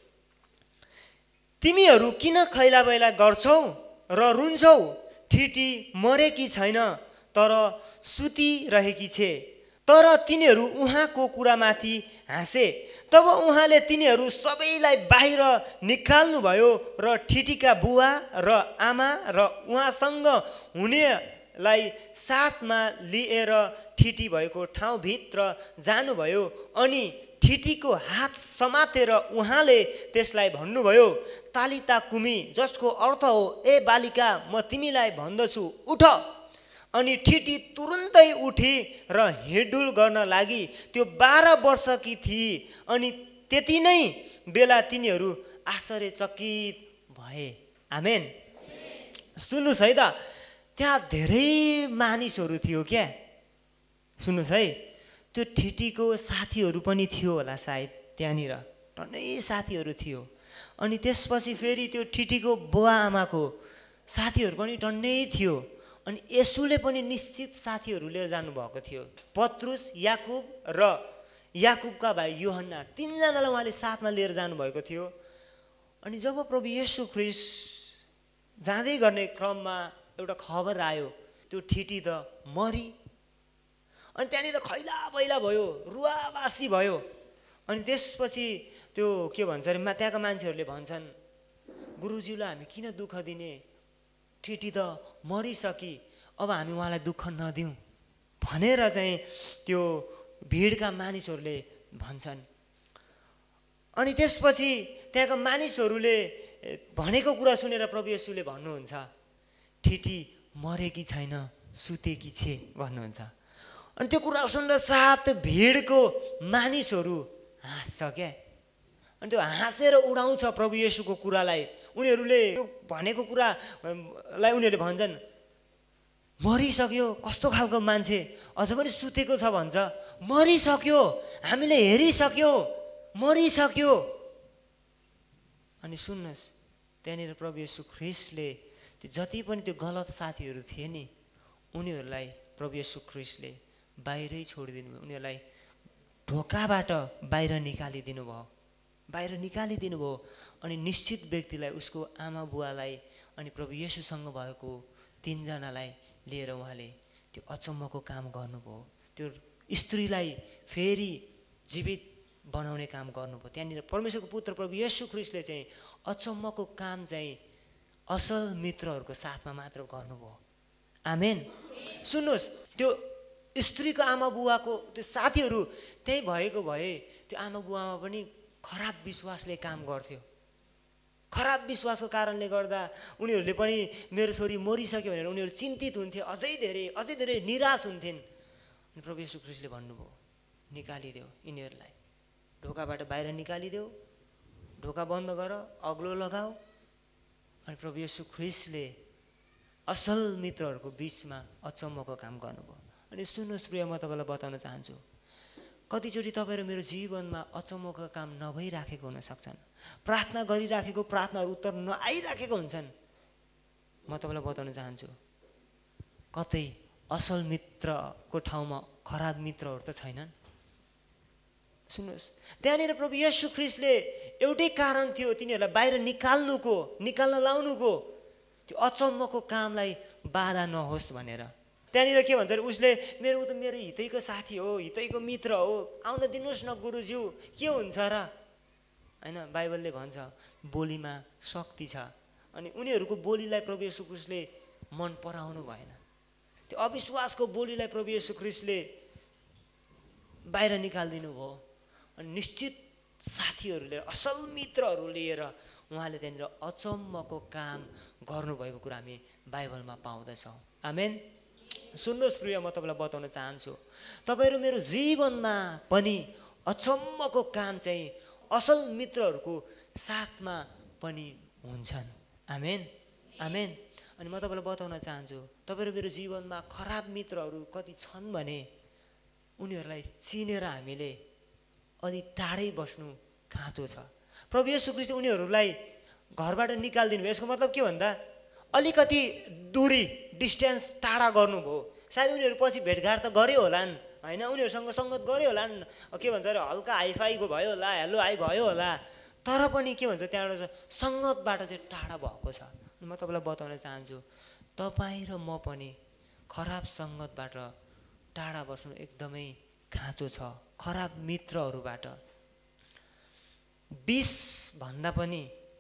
तिमीहरू किन खैला बैला गर्छौ र रुन्छौ? ठिटी मरेकी छैन तर सुतिरहेकी छे। तर तिनीहरू उहाँको कुरामाथि हाँसे। तब उहाँले तिनीहरू सबैलाई बाहिर निकाल्नुभयो र ठिटीका बुवा र आमा र उहाँसँग हुनेलाई साथमा लिएर ठिटी भएको ठाउँभित्र जानुभयो। अनि ठिटीको हात समातेर उहाँले त्यसलाई भन्नुभयो, तालिता कुमी, जसको अर्थ हो, ए बालिका, म तिमीलाई भन्दछु, उठ। अनि ठिटी तुरुन्तै उठी र हिँडडुल गर्न लागि। त्यो बाह्र वर्षकी थिए। अनि त्यति नै बेला तिनीहरू आश्चर्यचकित भए। आमेन। सुन्नुहोस् है त, त्यहाँ धेरै मानिसहरू थियो क्या। सुन्नुहोस् है, त्यो ठिटीको साथीहरू पनि थियो होला सायद त्यहाँनिर, टन्नै साथीहरू थियो। अनि त्यसपछि फेरि त्यो ठिटीको बुवा आमाको साथीहरू पनि टन्नै थियो। अनि यसुले पनि निश्चित साथीहरू लिएर जानुभएको थियो। पत्रुस, याकुब र याकुबका भाइ यूहन्ना, तिनजनालाई उहाँले साथमा लिएर जानुभएको थियो। अनि जब प्रभु येशू ख्रीष्ट जाँदै गर्ने क्रममा एउटा खबर आयो, त्यो ठिटी त मरी। अनि त्यहाँनिर खैला बैला भयो, रुवाबासी भयो। अनि त्यसपछि त्यो के भन्छ अरे, त्यहाँका मान्छेहरूले भन्छन्, गुरुज्यूलाई हामी किन दुःख दिने? ठिटी त मरिसकी, अब हामी उहाँलाई दुःख नदिउँ भनेर चाहिँ त्यो भिडका मानिसहरूले भन्छन्। अनि त्यसपछि त्यहाँका मानिसहरूले भनेको कुरा सुनेर प्रभु येशूले भन्नुहुन्छ, ठिटी मरेकी छैन, सुतेकी छे भन्नुहुन्छ। अनि त्यो कुरा सुन्दा साथ भिडको मानिसहरू हाँस्छ क्या। अनि त्यो हाँसेर उडाउँछ प्रभु येशूको कुरालाई। उनीहरूले भनेको कुरालाई उनीहरूले भन्छन्, मरिसक्यो, कस्तो खालको मान्छे, अझ पनि सुतेको छ भन्छ। मरिसक्यो, हामीले हेरिसक्यो, मरिसक्यो। अनि सुन्नुहोस्, त्यहाँनिर प्रभु येशू ख्रीष्टले त्यो जति पनि त्यो गलत साथीहरू थिए नि, उनीहरूलाई प्रभु येशू ख्रीष्टले बाहिरै छोडिदिनु भयो। उनीहरूलाई ढोकाबाट बाहिर निकालिदिनु भयो, बाहिर निकालिदिनु भयो। अनि निश्चित व्यक्तिलाई, उसको आमा बुवालाई अनि प्रभु येशूसँग भएको तिनजनालाई लिएर उहाँले त्यो अचम्मको काम गर्नुभयो। त्यो स्त्रीलाई फेरि जीवित बनाउने काम गर्नुभयो। त्यहाँनिर परमेश्वरको पुत्र प्रभु येशू ख्रीष्टले चाहिँ अचम्मको काम चाहिँ असल मित्रहरूको साथमा मात्र गर्नुभयो। आमेन। सुन्नुहोस्, त्यो स्त्रीको आमा बुवाको त्यो साथीहरू त्यही भएको भए त्यो आमा बुवामा पनि खराब विश्वासले काम गर्थ्यो। खराब विश्वासको कारणले गर्दा उनीहरूले पनि मेरो छोरी मरिसक्यो भनेर उनीहरू चिन्तित हुन्थे, अझै धेरै अझै धेरै निराश हुन्थिन्। अनि प्रभु येशू ख्रीष्टले भन्नुभयो, निकालिदेऊ यिनीहरूलाई, ढोकाबाट बाहिर निकालिदेऊ, ढोका बन्द गर, अग्लो लगाऊ। अनि प्रभु येशू ख्रीष्टले असल मित्रहरूको बिचमा अचम्मको काम गर्नुभयो। अनि सुन्नुहोस् प्रिय, म तपाईँलाई बताउन चाहन्छु, कतिचोटि तपाईँ र मेरो जीवनमा अचम्मका काम नभइराखेको हुन सक्छन्। प्रार्थना गरिराखेको प्रार्थनाहरू उत्तर नआइराखेको हुन्छन्। म तपाईँलाई बताउन चाहन्छु, कतै असल मित्रको ठाउँमा खराब मित्रहरू त छैनन्। सुन्नुहोस्, त्यहाँनिर प्रभु येशू ख्रीष्टले एउटै कारण थियो तिनीहरूलाई बाहिर निकाल्नुको, निकाल्न लाउनुको, त्यो अचम्मको कामलाई बाधा नहोस् भनेर। त्यहाँनिर के भन्छ अरे, उसले मेरो ऊ त मेरो हितैको साथी हो, हितैको मित्र हो, आउन दिनुहोस् न गुरुज्यू, के हुन्छ र होइन। बाइबलले भन्छ बोलीमा शक्ति छ, अनि उनीहरूको बोलीलाई प्रभु येशू ख्रीष्टले मन पराउनु भएन। त्यो अविश्वासको बोलीलाई प्रभु येशू ख्रीष्टले बाहिर निकालिदिनु भयो। अनि निश्चित साथीहरूले, असल मित्रहरू लिएर उहाँले त्यहाँनिर अचम्मको काम गर्नुभएको कुरा हामी बाइबलमा पाउँदछौँ। आमेन। सुन्नुहोस् प्रिय, म तपाईँलाई बताउन चाहन्छु, तपाईँहरू मेरो जीवनमा पनि अचम्मको काम चाहिँ असल मित्रहरूको साथमा पनि हुन्छन्। आमेन, आमेन। अनि म तपाईँलाई बताउन चाहन्छु, तपाईँहरू मेरो जीवनमा खराब मित्रहरू कति छन् भने उनीहरूलाई चिनेर हामीले अलि टाढै बस्नु खाँचो छ। प्रभु येशू ख्रीष्ट उनीहरूलाई घरबाट निकालिदिनु भयो। यसको मतलब के भन्दा अलिकति दूरी, डिस्टेन्स टाढा गर्नुभयो। सायद उनीहरू पछि भेटघाट त गऱ्यो होलान् होइन, उनीहरूसँग सङ्गत गऱ्यो होलान्, के भन्छ अरे हल्का हाइफाईको भयो होला, हेलो हाई भयो होला, तर पनि के भन्छ त्यहाँबाट सङ्गतबाट चाहिँ टाढा भएको छ। म तपाईँलाई बताउन चाहन्छु, तपाईँ र म पनि खराब सङ्गतबाट टाढा बस्नु एकदमै खाँचो छ। खराब मित्रहरूबाट बिस भन्दा पनि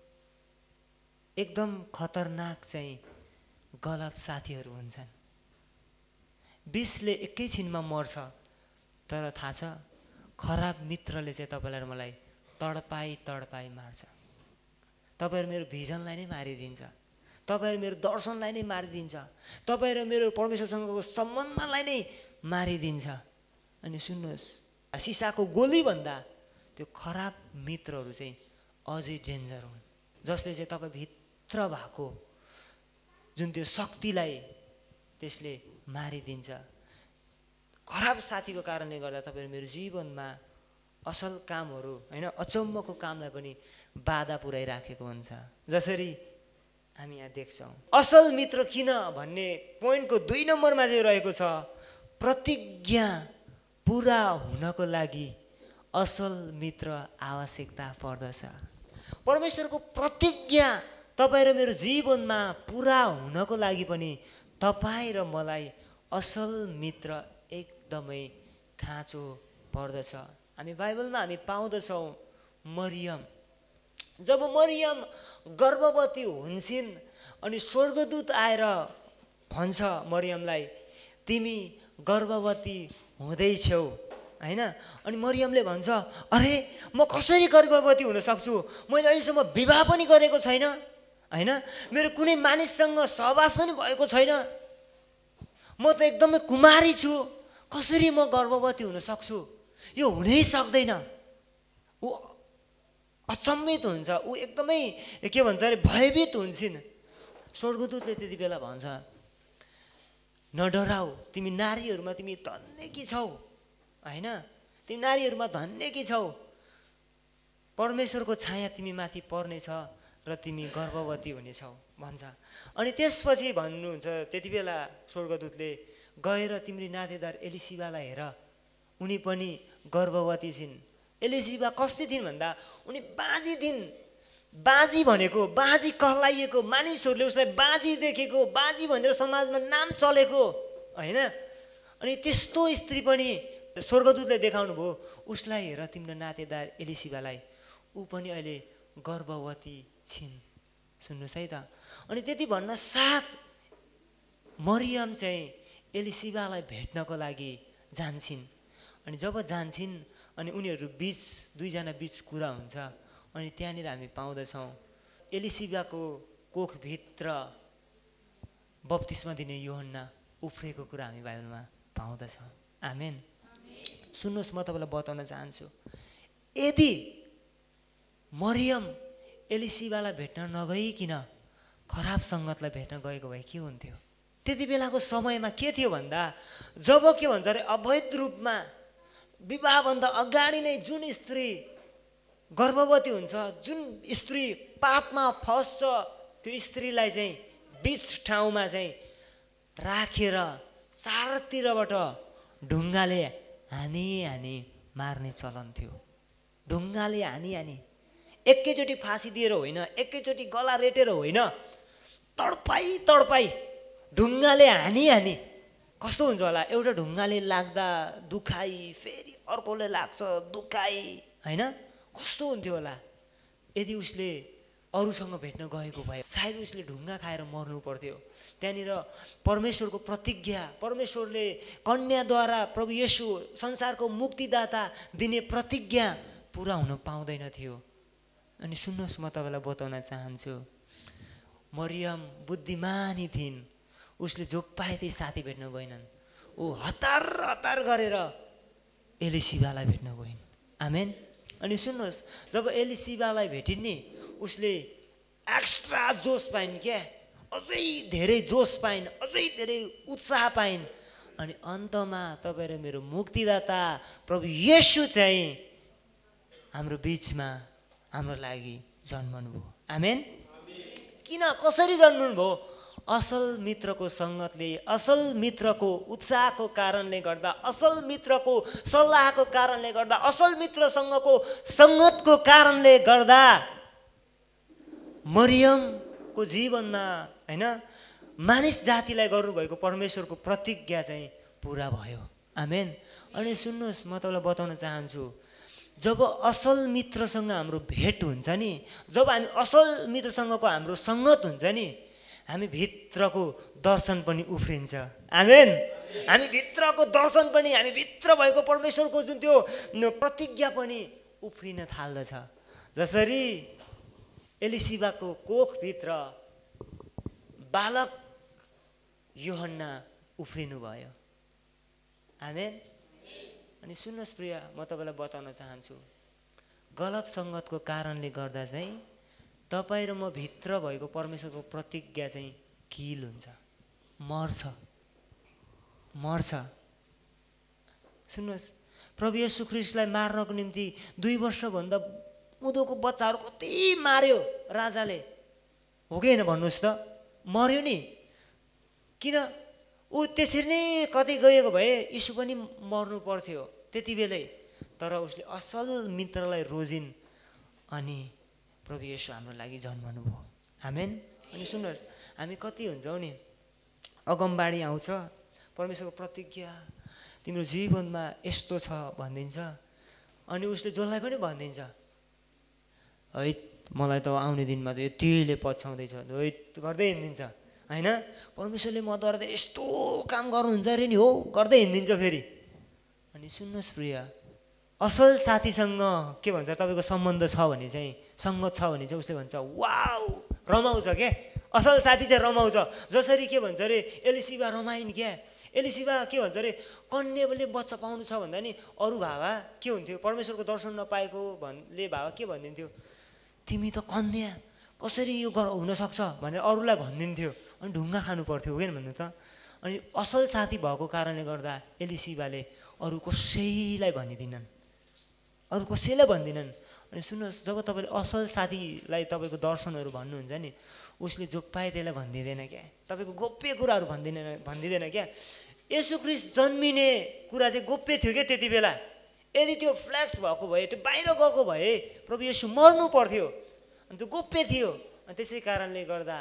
एकदम खतरनाक चाहिँ गलत साथीहरू हुन्छन्। बिसले एकैछिनमा मर्छ, तर थाहा छ खराब मित्रले चाहिँ तपाईँलाई र मलाई तडपाई तडपाई मार्छ। तपाईँहरू मेरो भिजनलाई नै मारिदिन्छ, तपाईँहरू मेरो दर्शनलाई नै मारिदिन्छ, तपाईँ र मेरो परमेश्वरसँगको सम्बन्धलाई नै मारिदिन्छ। अनि सुन्नुहोस्, सिसाको गोलीभन्दा त्यो खराब मित्रहरू चाहिँ अझै डेन्जर हुन्, जसले चाहिँ तपाईँ भित्र भएको जुन त्यो शक्तिलाई त्यसले मारिदिन्छ। खराब साथीको कारणले गर्दा तपाईँहरू मेरो जीवनमा असल कामहरू होइन, अचम्मको कामलाई पनि बाधा पुर्याइराखेको हुन्छ। जसरी हामी यहाँ देख्छौँ, असल मित्र किन भन्ने पोइन्टको दुई नम्बरमा चाहिँ रहेको छ, प्रतिज्ञा पुरा हुनको लागि असल मित्र आवश्यकता पर्दछ। परमेश्वरको प्रतिज्ञा तपाईँ र मेरो जीवनमा पुरा हुनको लागि पनि तपाईँ र मलाई असल मित्र एकदमै खाँचो पर्दछ। हामी बाइबलमा हामी पाउँदछौँ, मरियम जब मरियम गर्भवती हुन्छन् अनि स्वर्गदूत आएर भन्छ मरियमलाई, तिमी गर्भवती हुँदैछौ होइन। अनि मरियमले भन्छ, अरे म कसरी गर्भवती हुन सक्छु, मैले अहिलेसम्म विवाह पनि गरेको छैन होइन, मेरो कुनै मानिससँग सहवास पनि भएको छैन, म त एकदमै कुमारी छु, कसरी म गर्भवती हुन सक्छु, यो हुनै सक्दैन। ऊ अचम्मित हुन्छ, ऊ एकदमै के भन्छ अरे भयभीत हुन्छन्। स्वर्गदूतले त्यति बेला भन्छ, नडराऊ, तिमी नारीहरूमा तिमी धन्य कि छौ होइन, तिमी नारीहरूमा धन्य कि छौ, परमेश्वरको छाया तिमी माथि पर्नेछ र तिमी गर्भवती हुनेछौ भन्छ। अनि त्यसपछि भन्नुहुन्छ, त्यति बेला स्वर्गदूतले गएर तिम्री नातेदार एलिसिबालाई हेर, उनी पनि गर्भवती छिन्। एलिसिबा कस्ती थिइन् भन्दा उनी बाजी थिइन्। बाजी भनेको, बाजी कहलाइएको, मानिसहरूले उसलाई बाजी देखेको, बाजी भनेर समाजमा नाम चलेको होइन। अनि त्यस्तो स्त्री पनि स्वर्गदूतले देखाउनु भयो, उसलाई हेर तिम्रो नातेदार एलिसिबालाई, ऊ पनि अहिले गर्भवती छिन्। सुन्नुहोस् है त। अनि त्यति भन्न साथ मरियम चाहिँ एलिसिबालाई भेट्नको लागि जान्छन्। अनि जब जान्छन् अनि उनीहरू बिच दुईजना बिच कुरा हुन्छ। अनि त्यहाँनिर हामी पाउँदछौँ एलिसिबाको कोखभित्र बप्तिस्मा दिने यूहन्ना उफ्रेको कुरा हामी बाइबलमा पाउँदछौँ। आमेन। सुन्नुहोस्, म तपाईँलाई बताउन चाहन्छु, यदि मरियम एलिसिबालाई भेट्न नगइकन खराब सङ्गतलाई भेट्न गएको भए के हुन्थ्यो? त्यति बेलाको समयमा के थियो भन्दा, जब के भन्छ अरे अवैध रूपमा विवाहभन्दा अगाडि नै जुन स्त्री गर्भवती हुन्छ, जुन स्त्री पापमा फस्छ, त्यो स्त्रीलाई चाहिँ बिच ठाउँमा चाहिँ राखेर चारतिरबाट ढुङ्गाले हानी हानी मार्ने चलन थियो। ढुङ्गाले हानी हानी, एकैचोटि फाँसी दिएर होइन, एकैचोटि गला रेटेर होइन, तडपाई तडपाई ढुङ्गाले हानी हानी। कस्तो हुन्छ होला, एउटा ढुङ्गाले लाग्दा दुखाइ, फेरि अर्कोले लाग्छ दुखाइ, होइन? कस्तो हुन्थ्यो होला यदि उसले अरूसँग भेट्न गएको भए। सायद उसले ढुङ्गा खाएर मर्नु पर्थ्यो। त्यहाँनिर परमेश्वरको प्रतिज्ञा, परमेश्वरले कन्याद्वारा प्रभु येशू संसारको मुक्तिदाता दिने प्रतिज्ञा पुरा हुन पाउँदैन थियो। अनि सुन्नुहोस्, म तपाईँलाई बताउन चाहन्छु, मरियम बुद्धिमानी थिइन्। उसले जो पाए त्यही साथी भेट्न गएनन्। ऊ हतार हतार गरेर एलिसिबालाई भेट्न गइन्। आमेन। अनि सुन्नुहोस्, जब एलिसिबालाई भेटिन् नि, उसले एक्स्ट्रा जोस पाइन् क्या, अझै धेरै जोस पाइन्, अझै धेरै उत्साह पाइन्। अनि अन्तमा तपाईँ र मेरो मुक्तिदाता प्रभु येशू चाहिँ हाम्रो बिचमा हाम्रो लागि जन्मनु भयो। आमेन। किन, कसरी जन्मनु भयो? असल मित्रको सङ्गतले, असल मित्रको उत्साहको कारणले गर्दा, असल मित्रको सल्लाहको कारणले गर्दा, असल मित्रसँगको सङ्गतको कारणले गर्दा मरियमको जीवनमा, होइन, मानिस जातिलाई गर्नुभएको परमेश्वरको प्रतिज्ञा चाहिँ पुरा भयो। आमेन। अनि सुन्नुहोस्, म तपाईँलाई बताउन चाहन्छु, जब असल मित्रसँग हाम्रो भेट हुन्छ नि, जब हामी असल मित्रसँगको हाम्रो सङ्गत हुन्छ नि, हामी भित्रको दर्शन पनि उफ्रिन्छ। आमेन। हामी भित्रको दर्शन पनि, हामी भित्र भएको परमेश्वरको जुन त्यो प्रतिज्ञा पनि उफ्रिन थाल्दछ। जसरी एलिसिबाको कोखभित्र बालक यूहन्ना उफ्रिनु भयो। आमेन। अनि सुन्नुहोस् प्रिय, म तपाईँलाई बताउन चाहन्छु, गलत सङ्गतको कारणले गर्दा चाहिँ तपाईँ र म भित्र भएको परमेश्वरको प्रतिज्ञा चाहिँ किल हुन्छ, मर्छ मर्छ सुन्नुहोस्, प्रभु येशू ख्रीष्टलाई मार्नको निम्ति दुई वर्षभन्दा उँधोको बच्चाहरू कति मार्यो राजाले, हो कि होइन भन्नुहोस् त? मर्यो नि। किन? ऊ त्यसरी नै कतै गएको भए यीशु पनि मर्नु पर्थ्यो त्यति बेलै, तर उसले असल मित्रलाई रोजिन् अनि प्रभु येशू हाम्रो लागि जन्मनु भयो। आमेन। अनि सुन्नुहोस्, हामी कति हुन्छौँ नि, अगमबाडी आउँछ, परमेश्वरको प्रतिज्ञा तिम्रो जीवनमा यस्तो छ भनिदिन्छ, अनि उसले जसलाई पनि भनिदिन्छ, है मलाई त आउने दिनमा त यतिले पछ्याउँदैछ, है गर्दै हिँडिदिन्छ, होइन? परमेश्वरले मद्वारा त यस्तो काम गर्नुहुन्छ अरे नि, हो गर्दै हिँडिदिन्छ फेरि। अनि सुन्नुहोस् प्रिय, असल साथीसँग के भन्छ, तपाईँको सम्बन्ध छ भने चाहिँ, सङ्गत छ भने चाहिँ उसले भन्छ वाउ रमाउँछ क्या, असल साथी चाहिँ रमाउँछ। जसरी के भन्छ अरे एलिसिबा रमाइन् क्या, एलिसिबा के भन्छ अरे कन्याले बच्चा पाउनु छ भन्दा नि अरू भावा के हुन्थ्यो, परमेश्वरको दर्शन नपाएको भन्ने भावा के भनिदिन्थ्यो, तिमी त कन्या कसरी यो गर हुनसक्छ भनेर अरूलाई भनिदिन्थ्यो, अनि ढुङ्गा खानु पर्थ्यो, हो कि भन्नु त? अनि असल साथी भएको कारणले गर्दा एलिसिबाले अरू कसैलाई भनिदिनन्, अरू कसैलाई भन्दिनन्। अनि सुन्नुहोस्, जब तपाईँले असल साथीलाई तपाईँको दर्शनहरू भन्नुहुन्छ नि, उसले जो पाए त्यसलाई भनिदिँदैन क्या, तपाईँको गोप्य कुराहरू भनिदिँदैन भनिदिँदैन क्या। येशू ख्रीष्ट जन्मिने कुरा चाहिँ गोप्य थियो क्या त्यति बेला। यदि त्यो फ्ल्याक्स भएको भए, त्यो बाहिर गएको भए प्रभु येशू मर्नु पर्थ्यो, अनि त्यो गोप्य थियो। अनि त्यसै कारणले गर्दा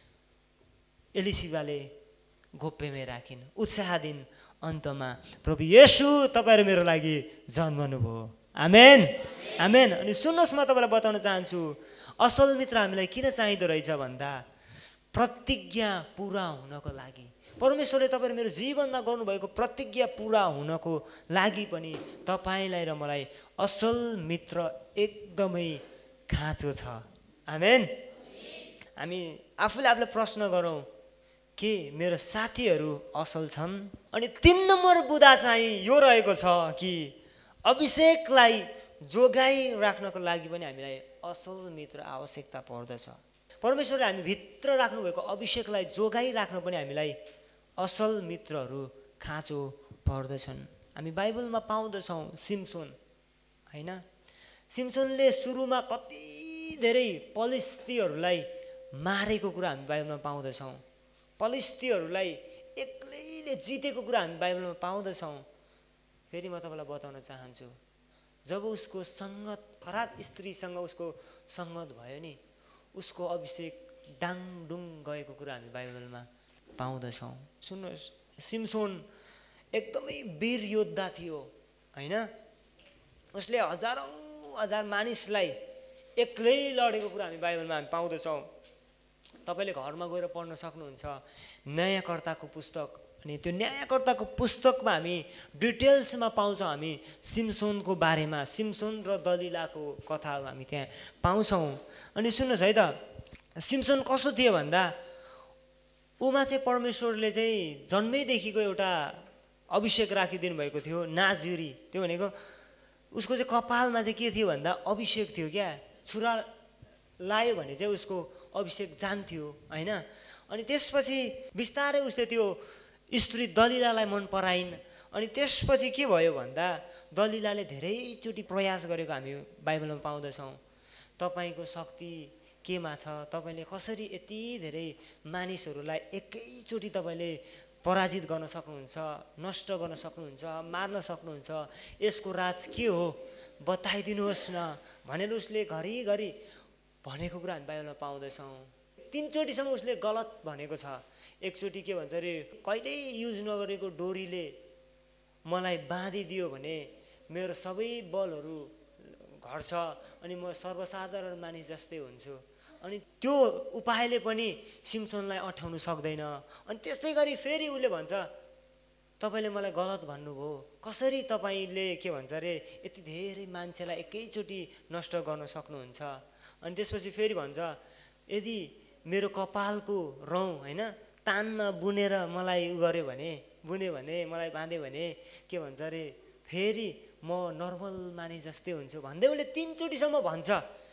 एलिसिबाले गोप्यमै राखिन्, उत्साह दिन, अन्तमा प्रभु येशू तपाईँ र मेरो लागि जन्मनु भयो। आमेन। आमेन। अनि सुन्नुहोस्, म तपाईँलाई बताउन चाहन्छु, असल मित्र हामीलाई किन चाहिँदो रहेछ भन्दा प्रतिज्ञा पुरा हुनको लागि, परमेश्वरले तपाईँ र मेरो जीवनमा गर्नुभएको प्रतिज्ञा पुरा हुनको लागि पनि तपाईँलाई र मलाई असल मित्र एकदमै खाँचो छ। आमेन। हामी आफूले आफूलाई प्रश्न गरौँ, के मेरो साथीहरू असल छन्? अनि तिन नम्बर बुदा चाहिँ यो रहेको छ कि अभिषेकलाई जोगाइ राख्नको लागि पनि हामीलाई असल मित्र आवश्यकता पर्दछ। परमेश्वरले हामी भित्र राख्नुभएको अभिषेकलाई जोगाइ राख्न पनि हामीलाई असल मित्रहरू खाँचो पर्दछन्। हामी बाइबलमा पाउँदछौँ सिम्सोन, होइन? सिम्सोनले सुरुमा कति धेरै पलिस्तीहरूलाई मारेको कुरा हामी बाइबलमा पाउँदछौँ। पलिस्तीहरूलाई एक्लैले जितेको कुरा हामी बाइबलमा पाउँदछौँ। फेरि म तपाईँलाई बताउन चाहन्छु, जब उसको सङ्गत खराब स्त्रीसँग उसको सङ्गत भयो नि, उसको अभिषेक डाङडुङ गएको कुरा हामी बाइबलमा पाउँदछौँ। सुन्नुहोस्, सिमसोन एकदमै वीर योद्धा थियो होइन। उसले हजारौँ हजार मानिसलाई एक्लै लडेको कुरा हामी बाइबलमा हामी पाउँदछौँ। तपाईँले घरमा गएर पढ्न सक्नुहुन्छ न्यायकर्ताको पुस्तक, अनि त्यो न्यायकर्ताको पुस्तकमा हामी डिटेल्समा पाउँछौँ हामी सिमसोनको बारेमा, सिमसोन र दलिलाको कथाहरू हामी त्यहाँ पाउँछौँ। अनि सुन्नुहोस् है त, सिमसोन कस्तो थियो भन्दा उमा चाहिँ परमेश्वरले चाहिँ जन्मैदेखिको एउटा अभिषेक राखिदिनु भएको थियो, नाजिरी। त्यो भनेको उसको चाहिँ कपालमा चाहिँ के थियो भन्दा अभिषेक थियो क्या। छुरा लायो भने चाहिँ उसको अभिषेक जान्थ्यो होइन। अनि त्यसपछि बिस्तारै उसले त्यो स्त्री दलिलालाई मन पराइन्। अनि त्यसपछि के भयो भन्दा दलिलाले धेरैचोटि प्रयास गरेको हामी बाइबलमा पाउँदछौँ। तपाईँको शक्ति केमा छ, तपाईँले कसरी यति धेरै मानिसहरूलाई एकैचोटि तपाईँले पराजित गर्न सक्नुहुन्छ, नष्ट गर्न सक्नुहुन्छ, मार्न सक्नुहुन्छ, यसको राज के हो बताइदिनुहोस् न भनेर उसले घरिघरि भनेको कुरा हामी बाइबलमा पाउँदछौँ। तिनचोटिसम्म उसले गलत भनेको छ। एकचोटि के भन्छ अरे, कहिल्यै युज नगरेको डोरीले मलाई बाँधिदियो भने मेरो सबै बलहरू घट्छ अनि म सर्वसाधारण मानिस जस्तै हुन्छु। अनि त्यो उपायले पनि सिमसोनलाई अँठ्याउनु सक्दैन। अनि त्यसै गरी फेरि उसले भन्छ, तपाईँले मलाई गलत भन्नुभयो, कसरी तपाईँले के भन्छ अरे यति धेरै मान्छेलाई एकैचोटि नष्ट गर्न सक्नुहुन्छ। अनि त्यसपछि फेरि भन्छ, यदि मेरो कपालको रौँ होइन तानमा बुनेर मलाई उ गर्यो भने, बुन्यो भने, मलाई बाँध्यो भने के भन्छ अरे फेरि म नर्मल मानिस जस्तै हुन्छु भन्दै उसले तिनचोटिसम्म भन्छ।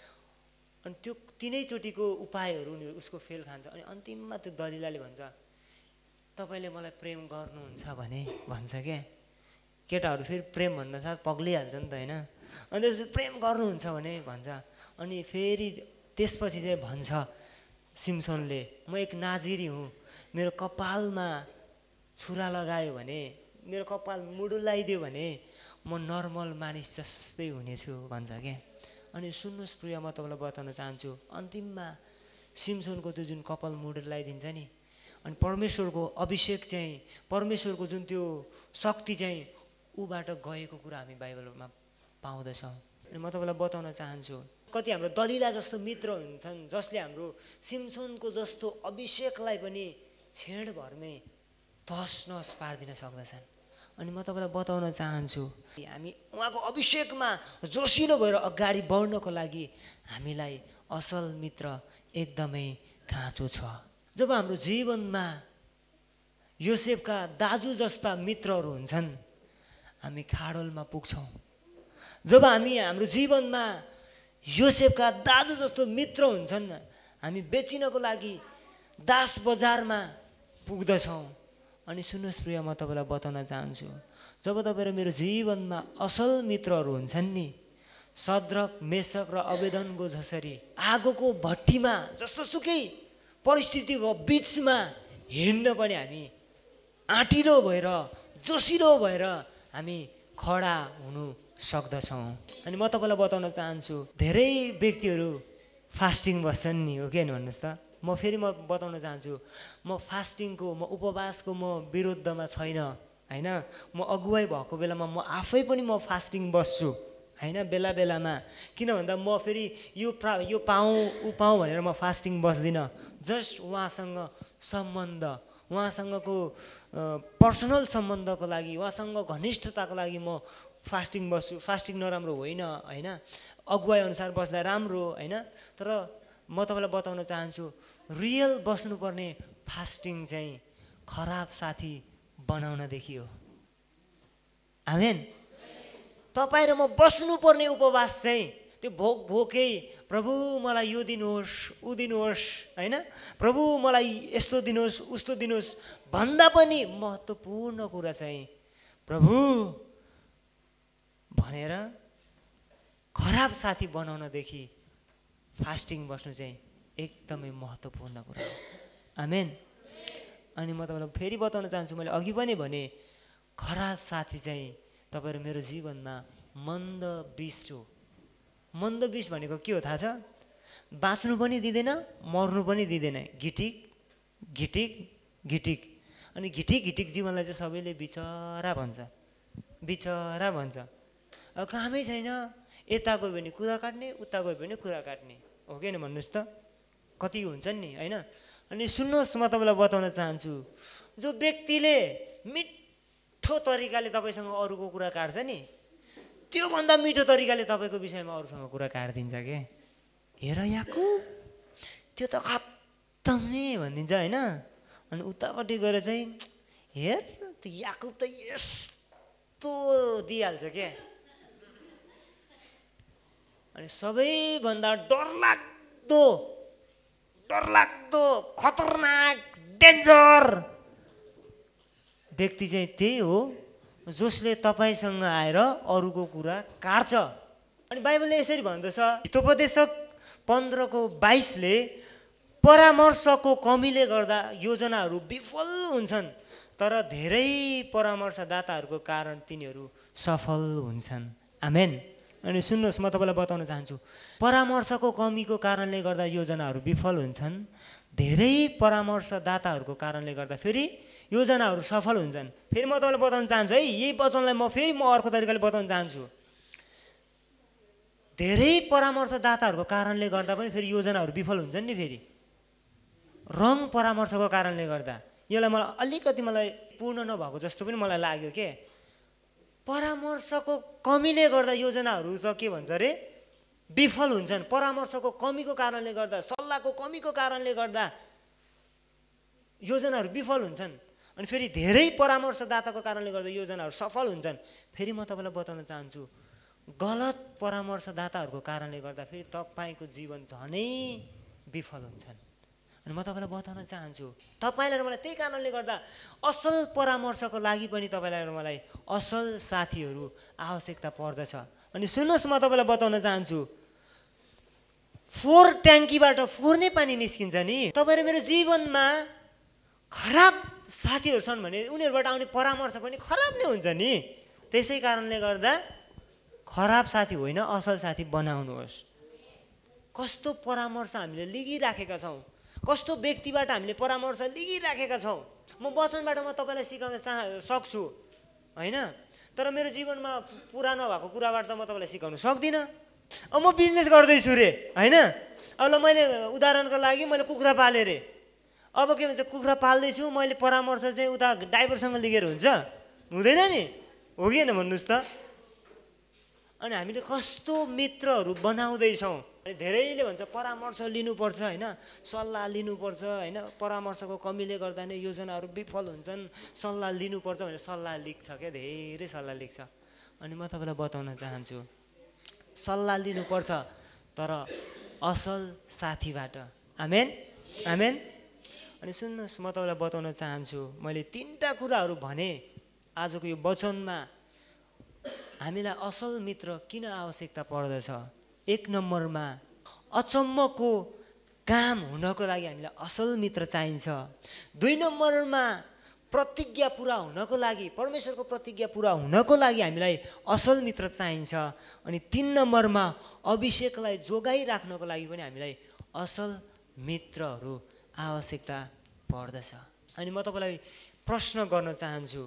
अनि त्यो तिनैचोटिको उपायहरू नि उसको फेल खान्छ। अनि अन्तिममा त्यो दलिलाले भन्छ, तपाईँले मलाई प्रेम गर्नुहुन्छ भने भन्छ क्या। केटाहरू फेरि प्रेम भन्न साथ पग्लिहाल्छ नि त होइन। अनि त्यसपछि प्रेम गर्नुहुन्छ भने भन्छ। अनि फेरि त्यसपछि चाहिँ भन्छ सिमसोनले, म एक नाजिरी हुँ, मेरो कपालमा छुरा लगायो भने, मेरो कपाल मुडुलाइदियो भने म नर्मल मानिस जस्तै हुनेछु भन्छ क्या। अनि सुन्नुहोस् प्रिय, म तपाईँलाई बताउन चाहन्छु, अन्तिममा सिमसोनको त्यो जुन कपाल मुडुलाइदिन्छ नि, अनि परमेश्वरको अभिषेक चाहिँ, परमेश्वरको जुन त्यो शक्ति चाहिँ ऊबाट गएको कुरा हामी बाइबलमा पाउँदछौँ। अनि म तपाईँलाई बताउन चाहन्छु, कति हाम्रो दलिला जस्तो मित्र हुन्छन् जसले हाम्रो सिमसोनको जस्तो अभिषेकलाई पनि छेडभरमै तहस नहस पारिदिन सक्दछन्। अनि म तपाईँलाई बताउन चाहन्छु, हामी उहाँको अभिषेकमा जोसिलो भएर अगाडि बढ्नको लागि हामीलाई असल मित्र एकदमै खाँचो छ। जब हाम्रो जीवनमा योसेफका दाजु जस्ता मित्रहरू हुन्छन्, हामी खाडलमा पुग्छौँ। जब हामी हाम्रो जीवनमा योसेफका दाजु जस्तो मित्र हुन्छन्, हामी बेचिनको लागि दास बजारमा पुग्दछौँ। अनि सुन्नुहोस् प्रिय, म तपाईँलाई बताउन चाहन्छु, जब तपाईँ र मेरो जीवनमा असल मित्रहरू हुन्छन् नि, सद्रक मेसक र अबेदनको जसरी आगोको भट्टीमा जस्तो सुकै परिस्थितिको बिचमा हिँड्न पनि हामी आँटिलो भएर जोसिलो भएर हामी खडा हुनु सक्दछौँ। अनि म तपाईँलाई बताउन चाहन्छु, धेरै व्यक्तिहरू फास्टिङ बस्छन् नि, हो कि होइन भन्नुहोस् त। म फेरि म बताउन चाहन्छु, म फास्टिङको, म उपवासको म विरुद्धमा छैन होइन। म अगुवाई भएको बेलामा म आफै पनि म फास्टिङ बस्छु होइन, बेला बेलामा। किन भन्दा म फेरि यो प्रा यो पाऊँ ऊ पाऊँ भनेर म फास्टिङ बस्दिनँ। जस्ट उहाँसँग सम्बन्ध, उहाँसँगको पर्सनल सम्बन्धको लागि, उहाँसँग घनिष्ठताको लागि म फास्टिङ बस्छु। फास्टिङ नराम्रो होइन होइन, अगुवाई अनुसार बस्दा राम्रो होइन। तर म तपाईँलाई बताउन चाहन्छु, रियल बस्नुपर्ने फास्टिङ चाहिँ खराब साथी बनाउनदेखि हो। आमेन। तपाईँ र म बस्नुपर्ने उपवास चाहिँ त्यो भोक भोकै प्रभु मलाई यो दिनुहोस् ऊ दिनुहोस् होइन, प्रभु मलाई यस्तो दिनुहोस् उस्तो दिनुहोस् भन्दा पनि महत्त्वपूर्ण कुरा चाहिँ प्रभु भनेर खराब साथी बनाउनदेखि फास्टिङ बस्नु चाहिँ एकदमै महत्त्वपूर्ण कुरा हो। आमेन। अनि म तपाईँलाई फेरि बताउन चाहन्छु, मैले अघि पनि भने खराब साथी चाहिँ तपाईँहरू मेरो जीवनमा मन्द विष हो। मन्द विष भनेको के हो थाहा छ? बाँच्नु पनि दिँदैन, मर्नु पनि दिँदैन, घिटिक घिटिक घिटिक। अनि घिटिक घिटिक जीवनलाई चाहिँ सबैले बिचरा भन्छ, बिचरा भन्छ। अब कामै छैन, यता गयो भने कुरा काट्ने, उता गयो भने कुरा काट्ने, हो कि होइन भन्नुहोस् त? कति हुन्छन् नि, होइन? अनि सुन्नुहोस्, म तपाईँलाई बताउन चाहन्छु, जो व्यक्तिले मिठो तरिकाले तपाईँसँग अरूको कुरा काट्छ नि, त्योभन्दा मिठो तरिकाले तपाईँको विषयमा अरूसँग कुरा काटिदिन्छ के। हेर याकुब, त्यो त खत्तम नै भनिदिन्छ, होइन? अनि उतापट्टि गएर चाहिँ हेर त्यो याकुब त यस्तो दिइहाल्छ क्या। अनि सबैभन्दा डरलाग्दो डरलाग्दो खतरनाक डेन्जर व्यक्ति चाहिँ त्यही हो जसले तपाईँसँग आएर अरूको कुरा काट्छ। अनि बाइबलले यसरी भन्दछ, हितोपदेशक पन्ध्रको बाइसले परामर्शको कमीले गर्दा योजनाहरू विफल हुन्छन्, तर धेरै परामर्शदाताहरूको कारण तिनीहरू सफल हुन्छन्। आमेन। अनि सुन्नुहोस्, म तपाईँलाई बताउन चाहन्छु, परामर्शको कमीको कारणले गर्दा योजनाहरू विफल हुन्छन्, धेरै परामर्शदाताहरूको कारणले गर्दा फेरि योजनाहरू सफल हुन्छन्। फेरि म तपाईँलाई बताउन चाहन्छु है, यही वचनलाई म फेरि म अर्को तरिकाले बताउन चाहन्छु। धेरै परामर्शदाताहरूको कारणले गर्दा पनि फेरि योजनाहरू विफल हुन्छन् नि। फेरि रङ परामर्शको कारणले गर्दा, यसलाई मलाई अलिकति मलाई पूर्ण नभएको जस्तो पनि मलाई लाग्यो के। परामर्शको कमीले गर्दा योजनाहरू त के भन्छ अरे विफल हुन्छन्। परामर्शको कमीको कारणले गर्दा, सल्लाहको कमीको कारणले गर्दा योजनाहरू विफल हुन्छन्। अनि फेरि धेरै परामर्शदाताको कारणले गर्दा योजनाहरू सफल हुन्छन्। फेरि म तपाईँलाई बताउन चाहन्छु, गलत परामर्शदाताहरूको कारणले गर्दा फेरि तपाईँको जीवन झनै विफल हुन्छन्। अनि म तपाईँलाई बताउन चाहन्छु, तपाईँलाई र मलाई त्यही कारणले गर्दा असल परामर्शको लागि पनि तपाईँलाई र मलाई असल साथीहरू आवश्यकता पर्दछ। अनि सुन्नुहोस्, म तपाईँलाई बताउन चाहन्छु, फोहोर ट्याङ्कीबाट फोहोर नै पानी निस्किन्छ नि। तपाईँ र मेरो जीवनमा खराब साथीहरू छन् भने उनीहरूबाट आउने परामर्श पनि खराब नै हुन्छ नि। त्यसै कारणले गर्दा खराब साथी होइन, असल साथी बनाउनुहोस्। कस्तो परामर्श हामीले लिगिराखेका छौँ, कस्तो व्यक्तिबाट हामीले परामर्श लिगिराखेका छौँ। म वचनबाट म तपाईँलाई सिकाउन चाह सक्छु होइन, तर मेरो जीवनमा पुरा नभएको कुराबाट त म तपाईँलाई सिकाउन सक्दिनँ। अब म बिजनेस गर्दैछु रे होइन, अब ल मैले उदाहरणको लागि मैले कुखुरा पालेँ रे, अब के भन्छ कुखुरा पाल्दैछु, मैले परामर्श चाहिँ उता ड्राइभरसँग लिएर हुन्छ हुँदैन नि, हो कि होइन भन्नुहोस् त? अनि हामीले कस्तो मित्रहरू बनाउँदैछौँ। अनि धेरैले भन्छ परामर्श लिनुपर्छ होइन, सल्लाह लिनुपर्छ होइन, परामर्शको कमीले गर्दा नै योजनाहरू विफल हुन्छन्, सल्लाह लिनुपर्छ भनेर सल्लाह लेख्छ क्या, धेरै सल्लाह लेख्छ। अनि म तपाईँलाई बताउन चाहन्छु, सल्लाह लिनुपर्छ तर असल साथीबाट। आमेन आमेन। अनि सुन्नुहोस्, म तपाईँलाई बताउन चाहन्छु, मैले तिनवटा कुराहरू भने आजको यो वचनमा हामीलाई असल मित्र किन आवश्यकता पर्दछ। एक नम्बरमा अचम्मको काम हुनको लागि हामीलाई असल मित्र चाहिन्छ। दुई नम्बरमा प्रतिज्ञा पुरा हुनको लागि, परमेश्वरको प्रतिज्ञा पुरा हुनको लागि हामीलाई असल मित्र चाहिन्छ। अनि तीन नम्बरमा अभिषेकलाई जोगाइराख्नको लागि पनि हामीलाई असल मित्रहरू आवश्यकता पर्दछ। अनि म तपाईँलाई प्रश्न गर्न चाहन्छु,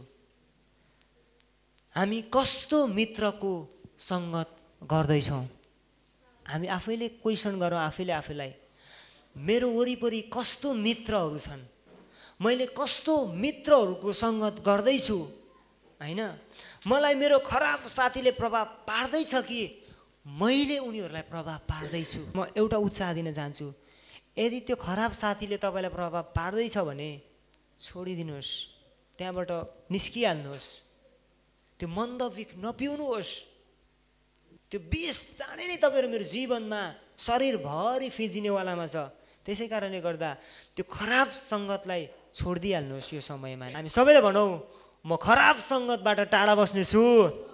हामी कस्तो मित्रको सङ्गत गर्दैछौँ? हामी आफैले क्वेसन गरौँ आफैले आफैलाई, मेरो वरिपरि कस्तो मित्रहरू छन्, मैले कस्तो मित्रहरूको सङ्गत गर्दैछु होइन? मलाई मेरो खराब साथीले प्रभाव पार्दैछ कि मैले उनीहरूलाई प्रभाव पार्दैछु? म एउटा उत्साह दिन चाहन्छु, यदि त्यो खराब साथीले तपाईँलाई प्रभाव पार्दैछ भने छोडिदिनुहोस्, त्यहाँबाट निस्किहाल्नुहोस्, त्यो मन्द विख नपिउनुहोस्। त्यो विष चाँडै नै तपाईँहरू मेरो जीवनमा शरीरभरि फिजिनेवालामा छ। त्यसै कारणले गर्दा त्यो खराब सङ्गतलाई छोडिदिइहाल्नुहोस् यो समयमा। हामी सबैले भनौँ, म खराब सङ्गतबाट टाढा बस्नेछु,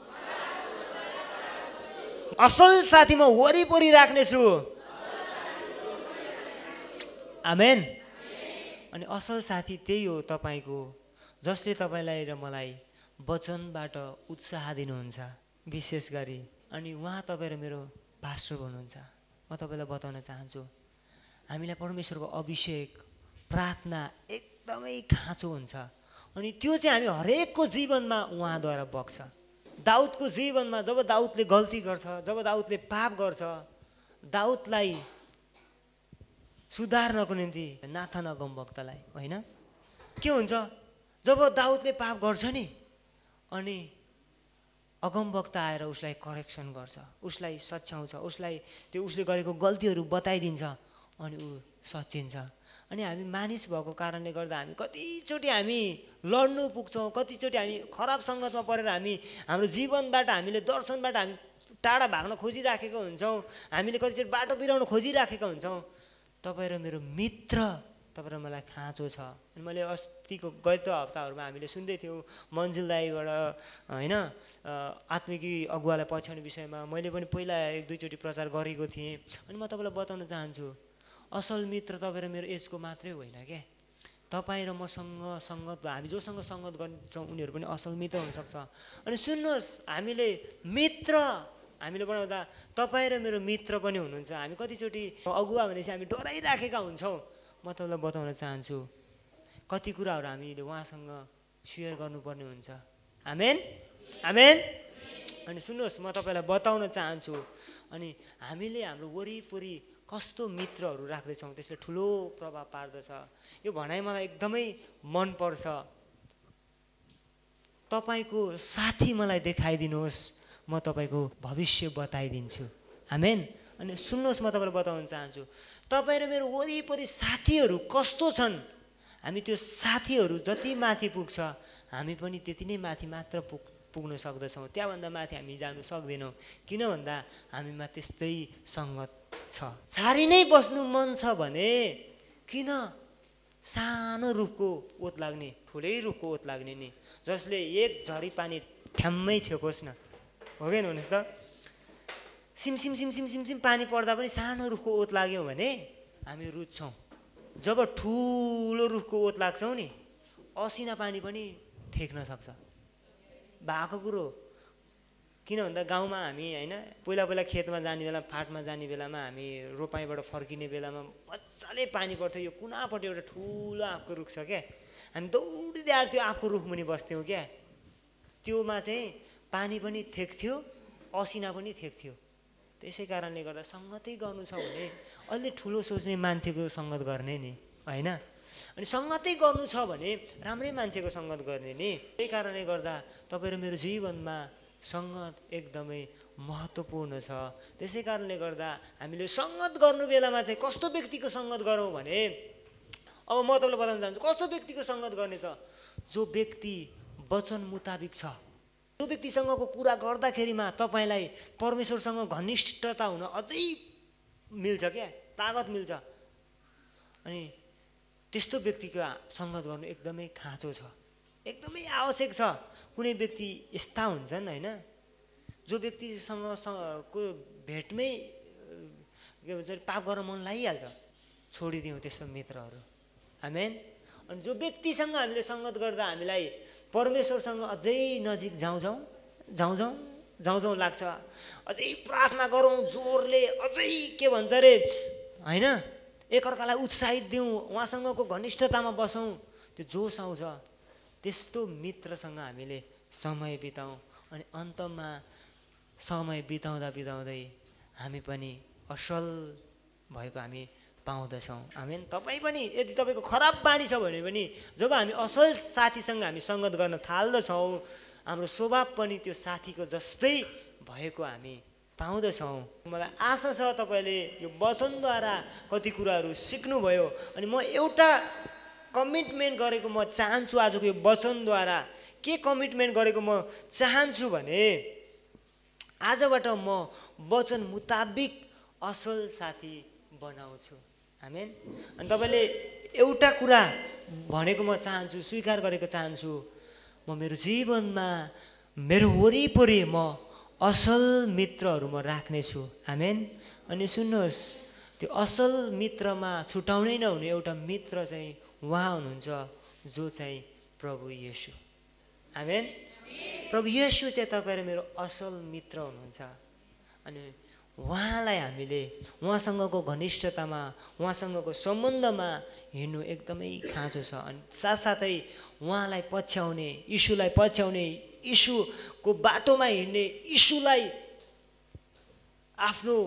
असल साथी म वरिपरि राख्नेछु। आमेन। अनि असल साथी त्यही हो तपाईँको, जसले तपाईँलाई र मलाई वचनबाट उत्साह दिनुहुन्छ विशेष गरी। अनि उहाँ तपाईँ र मेरो पास्टर हुनुहुन्छ। म तपाईँलाई बताउन चाहन्छु, हामीलाई परमेश्वरको अभिषेक प्रार्थना एकदमै खाँचो हुन्छ। अनि त्यो चाहिँ हामी हरेकको जीवनमा उहाँद्वारा बग्छ। दाउदको जीवनमा जब दाउदले गल्ती गर्छ, जब दाउदले पाप गर्छ, दाउदलाई सुधार्नको निम्ति नाथन अगमवक्तालाई होइन के हुन्छ, जब दाउदले पाप गर्छ नि अनि अगमवक्ता आएर उसलाई करेक्सन गर्छ, उसलाई सच्याउँछ, उसलाई त्यो उसले गरेको गल्तीहरू बताइदिन्छ अनि ऊ सचिन्छ। अनि हामी मानिस भएको कारणले गर्दा हामी कतिचोटि हामी लड्नु पुग्छौँ, कतिचोटि हामी खराब सङ्गतमा परेर हामी हाम्रो जीवनबाट हामीले दर्शनबाट हामी टाढा भाग्न खोजिराखेका हुन्छौँ, हामीले कतिचोटि बाटो बिराउन खोजिराखेका हुन्छौँ। तपाईँ र मेरो मित्र तपाईँ र मलाई खाँचो छ। अनि मैले अस्तिको गत हप्ताहरूमा हामीले सुन्दै थियौँ मन्जिल दाईबाट होइन आत्मिकी अगुवालाई पछ्याउने विषयमा मैले पनि पहिला एक दुईचोटि प्रचार गरेको थिएँ। अनि म तपाईँलाई बताउन चाहन्छु, असल मित्र तपाईँ र मेरो एजको मात्रै होइन क्या, तपाईँ र मसँग सङ्गत हामी जोसँग सङ्गत गर्छौँ उनीहरू पनि असल मित्र हुनसक्छ। अनि सुन्नुहोस्, हामीले मित्र हामीले बनाउँदा तपाईँ र मेरो मित्र पनि हुनुहुन्छ। हामी कतिचोटि अगुवा भनेपछि हामी डराइराखेका हुन्छौँ। म तपाईँलाई बताउन चाहन्छु कति कुराहरू हामीले उहाँसँग सेयर गर्नुपर्ने हुन्छ। आमेन आमेन। अनि सुन्नुहोस्, म तपाईँलाई बताउन चाहन्छु, अनि हामीले हाम्रो वरिपरि कस्तो मित्रहरू राख्दैछौँ त्यसले ठुलो प्रभाव पार्दछ। यो भनाइ मलाई एकदमै मनपर्छ। तपाईँको साथी मलाई देखाइदिनुहोस्, म तपाईँको भविष्य बताइदिन्छु। आमेन। अनि सुन्नुहोस्, म तपाईँलाई बताउन चाहन्छु, तपाईँ र मेरो वरिपरि साथीहरू कस्तो छन्, हामी त्यो साथीहरू जति माथि पुग्छ हामी पनि त्यति नै माथि मात्र पुग पुग्न सक्दछौँ, त्यहाँभन्दा माथि हामी जानु सक्दैनौँ। किन भन्दा हामीमा त्यस्तै सङ्गत छ। छाडी नै बस्नु मन छ भने किन सानो रुखको ओत लाग्ने, ठुलै रुखको ओत लाग्ने नि, जसले एक झरी पानी ठ्याम्मै छेकोस् न, हो कि भन्नुहोस् त। सिमसिम सिमसिम सिमसिम पानी पर्दा पनि सानो रुखको ओत लाग्यो भने हामी रुच्छौँ। जब ठुलो रुखको ओत लाग्छौँ नि असिना पानी पनि ठेक्न सक्छ। भएको कुरो किन भन्दा गाउँमा हामी होइन पहिला पहिला खेतमा जाने बेला, फाटमा जाने बेलामा, हामी रोपाइँबाट फर्किने बेलामा मजाले पानी पर्थ्यो। यो कुनापट्टि एउटा ठुलो आँपको रुख छ क्या, हामी दौडिँदै आएर त्यो आँपको रुख मुनि बस्थ्यौँ क्या। त्योमा चाहिँ पानी पनि ठेक्थ्यो, असिना पनि ठेक्थ्यो। त्यसै कारणले गर्दा सङ्गतै गर्नु छ भने अलि ठुलो सोच्ने मान्छेको सङ्गत गर्ने नि होइन। अनि सङ्गतै गर्नु छ भने राम्रै मान्छेको सङ्गत गर्ने नि। त्यही कारणले गर्दा तपाईँ र मेरो जीवनमा सङ्गत एकदमै महत्त्वपूर्ण छ। त्यसै कारणले गर्दा हामीले सङ्गत गर्नु बेलामा चाहिँ कस्तो व्यक्तिको सङ्गत गरौँ भने, अब म तपाईँलाई बताउन चाहन्छु कस्तो व्यक्तिको सङ्गत गर्ने त, जो व्यक्ति वचन मुताबिक छ, जो व्यक्तिसँगको कुरा गर्दाखेरिमा तपाईँलाई परमेश्वरसँग घनिष्ठता हुन अझै मिल्छ क्या, तागत मिल्छ। अनि त्यस्तो व्यक्तिको सङ्गत गर्नु एकदमै खाँचो छ, एकदमै आवश्यक छ। कुनै व्यक्ति यस्ता हुन्छन् होइन, जो व्यक्तिसँग को भेटमै के भन्छ पाप गर्न मन लागिहाल्छ, छोडिदिउँ त्यस्तो मित्रहरू। आमेन। अनि जो व्यक्तिसँग हामीले सङ्गत गर्दा हामीलाई परमेश्वरसँग अझै नजिक जाउँ जाउँ जाउँ जाउँ जाउँ जाउँ लाग्छ, अझै प्रार्थना गरौँ जोरले, अझै के भन्छ अरे होइन, एकअर्कालाई उत्साहित दिउँ, उहाँसँगको घनिष्ठतामा बसौँ, त्यो जोस आउँछ। त्यस्तो मित्रसँग हामीले समय बिताउँ अनि अन्तमा समय बिताउँदा बिताउँदै हामी पनि असल भएको हामी पाउँदछौँ। आमेन। तपाईँ पनि यदि तपाईँको खराब बानी छ भने पनि जब हामी असल साथीसँग हामी सङ्गत गर्न थाल्दछौँ हाम्रो स्वभाव पनि त्यो साथीको जस्तै भएको हामी पाउँदछौँ। मलाई आशा छ तपाईँले यो वचनद्वारा कति कुराहरू सिक्नुभयो। अनि म एउटा कमिटमेन्ट गरेको म चाहन्छु, आजको यो वचनद्वारा के कमिटमेन्ट गरेको म चाहन्छु भने आजबाट म वचन मुताबिक असल साथी बनाउँछु। आमेन। अनि तपाईँले एउटा कुरा भनेको म चाहन्छु, स्वीकार गरेको चाहन्छु, म मेरो जीवनमा मेरो वरिपरि म असल मित्रहरू म राख्नेछु। आमेन। अनि सुन्नुहोस्, त्यो असल मित्रमा छुटाउनै नहुने एउटा मित्र चाहिँ उहाँ हुनुहुन्छ जो चाहिँ प्रभु येशू। आमेन। प्रभु येशू चाहिँ तपाईँ र मेरो असल मित्र हुनुहुन्छ। अनि उहाँलाई हामीले उहाँसँगको घनिष्ठतामा उहाँसँगको सम्बन्धमा हिँड्नु एकदमै खाँचो छ। अनि साथसाथै उहाँलाई पछ्याउने, यीशुलाई पछ्याउने, यीशुको बाटोमा हिँड्ने, यीशुलाई आफ्नो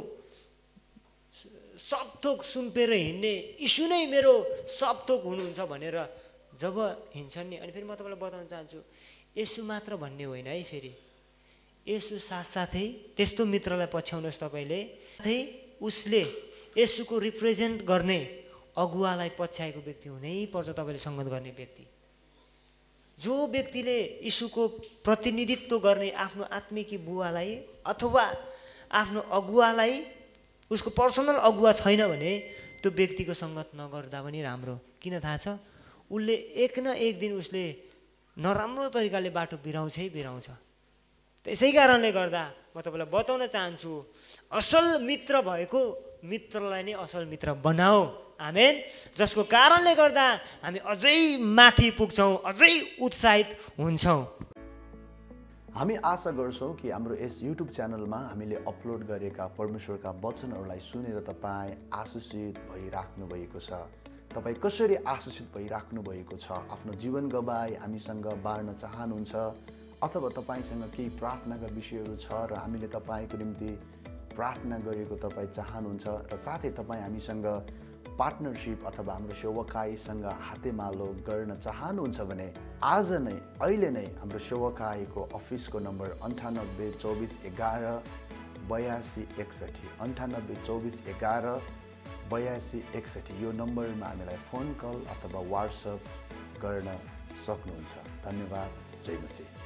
सबथोक सुम्पेर हिँड्ने, यीशु नै मेरो सबथोक हुनुहुन्छ भनेर जब हिँड्छन् नि, अनि फेरि म तपाईँलाई बताउन चाहन्छु येशू मात्र भन्ने होइन है, फेरि येशू साथसाथै त्यस्तो मित्रलाई पछ्याउनुहोस् तपाईँले, साथै उसले येशूको रिप्रेजेन्ट गर्ने अगुवालाई पछ्याएको व्यक्ति हुनैपर्छ तपाईँले सङ्गत गर्ने व्यक्ति। जो व्यक्तिले यीशुको प्रतिनिधित्व गर्ने आफ्नो आत्मिकी बुवालाई अथवा आफ्नो अगुवालाई, उसको पर्सनल अगुवा छैन भने त्यो व्यक्तिको सङ्गत नगर्दा पनि राम्रो। किन थाहा छ? उसले एक न एक दिन उसले नराम्रो तरिकाले बाटो बिराउँछै बिराउँछ। त्यसै कारणले गर्दा म तपाईँलाई बताउन चाहन्छु असल मित्र भएको मित्रलाई नै असल मित्र बनाऊ। आमेन। जसको कारणले गर्दा हामी अझै माथि पुग्छौँ, अझै उत्साहित हुन्छौँ। हामी आशा गर्छौँ कि हाम्रो यस युट्युब च्यानलमा हामीले अपलोड गरेका परमेश्वरका वचनहरूलाई सुनेर तपाईँ आशिषित भइराख्नु भएको छ। तपाईँ कसरी आशिषित भइराख्नु भएको छ? आफ्नो जीवन गवाई हामीसँग बाँड्न चाहनुहुन्छ अथवा तपाईँसँग केही प्रार्थनाका विषयहरू छ र हामीले तपाईँको निम्ति प्रार्थना गरेको तपाईँ चाहनुहुन्छ र साथै तपाईँ हामीसँग पार्टनरसिप अथवा हाम्रो सेवकाईसँग हातेमालो गर्न चाहनुहुन्छ भने आज नै, अहिले नै हाम्रो सेवकाईको अफिसको नम्बर अन्ठानब्बे चौबिस एघार बयासी एकसठी अन्ठानब्बे चौबिस एघार बयासी एकसठी यो नम्बरमा हामीलाई फोन कल अथवा वाट्सएप गर्न सक्नुहुन्छ। धन्यवाद। जय मसीह।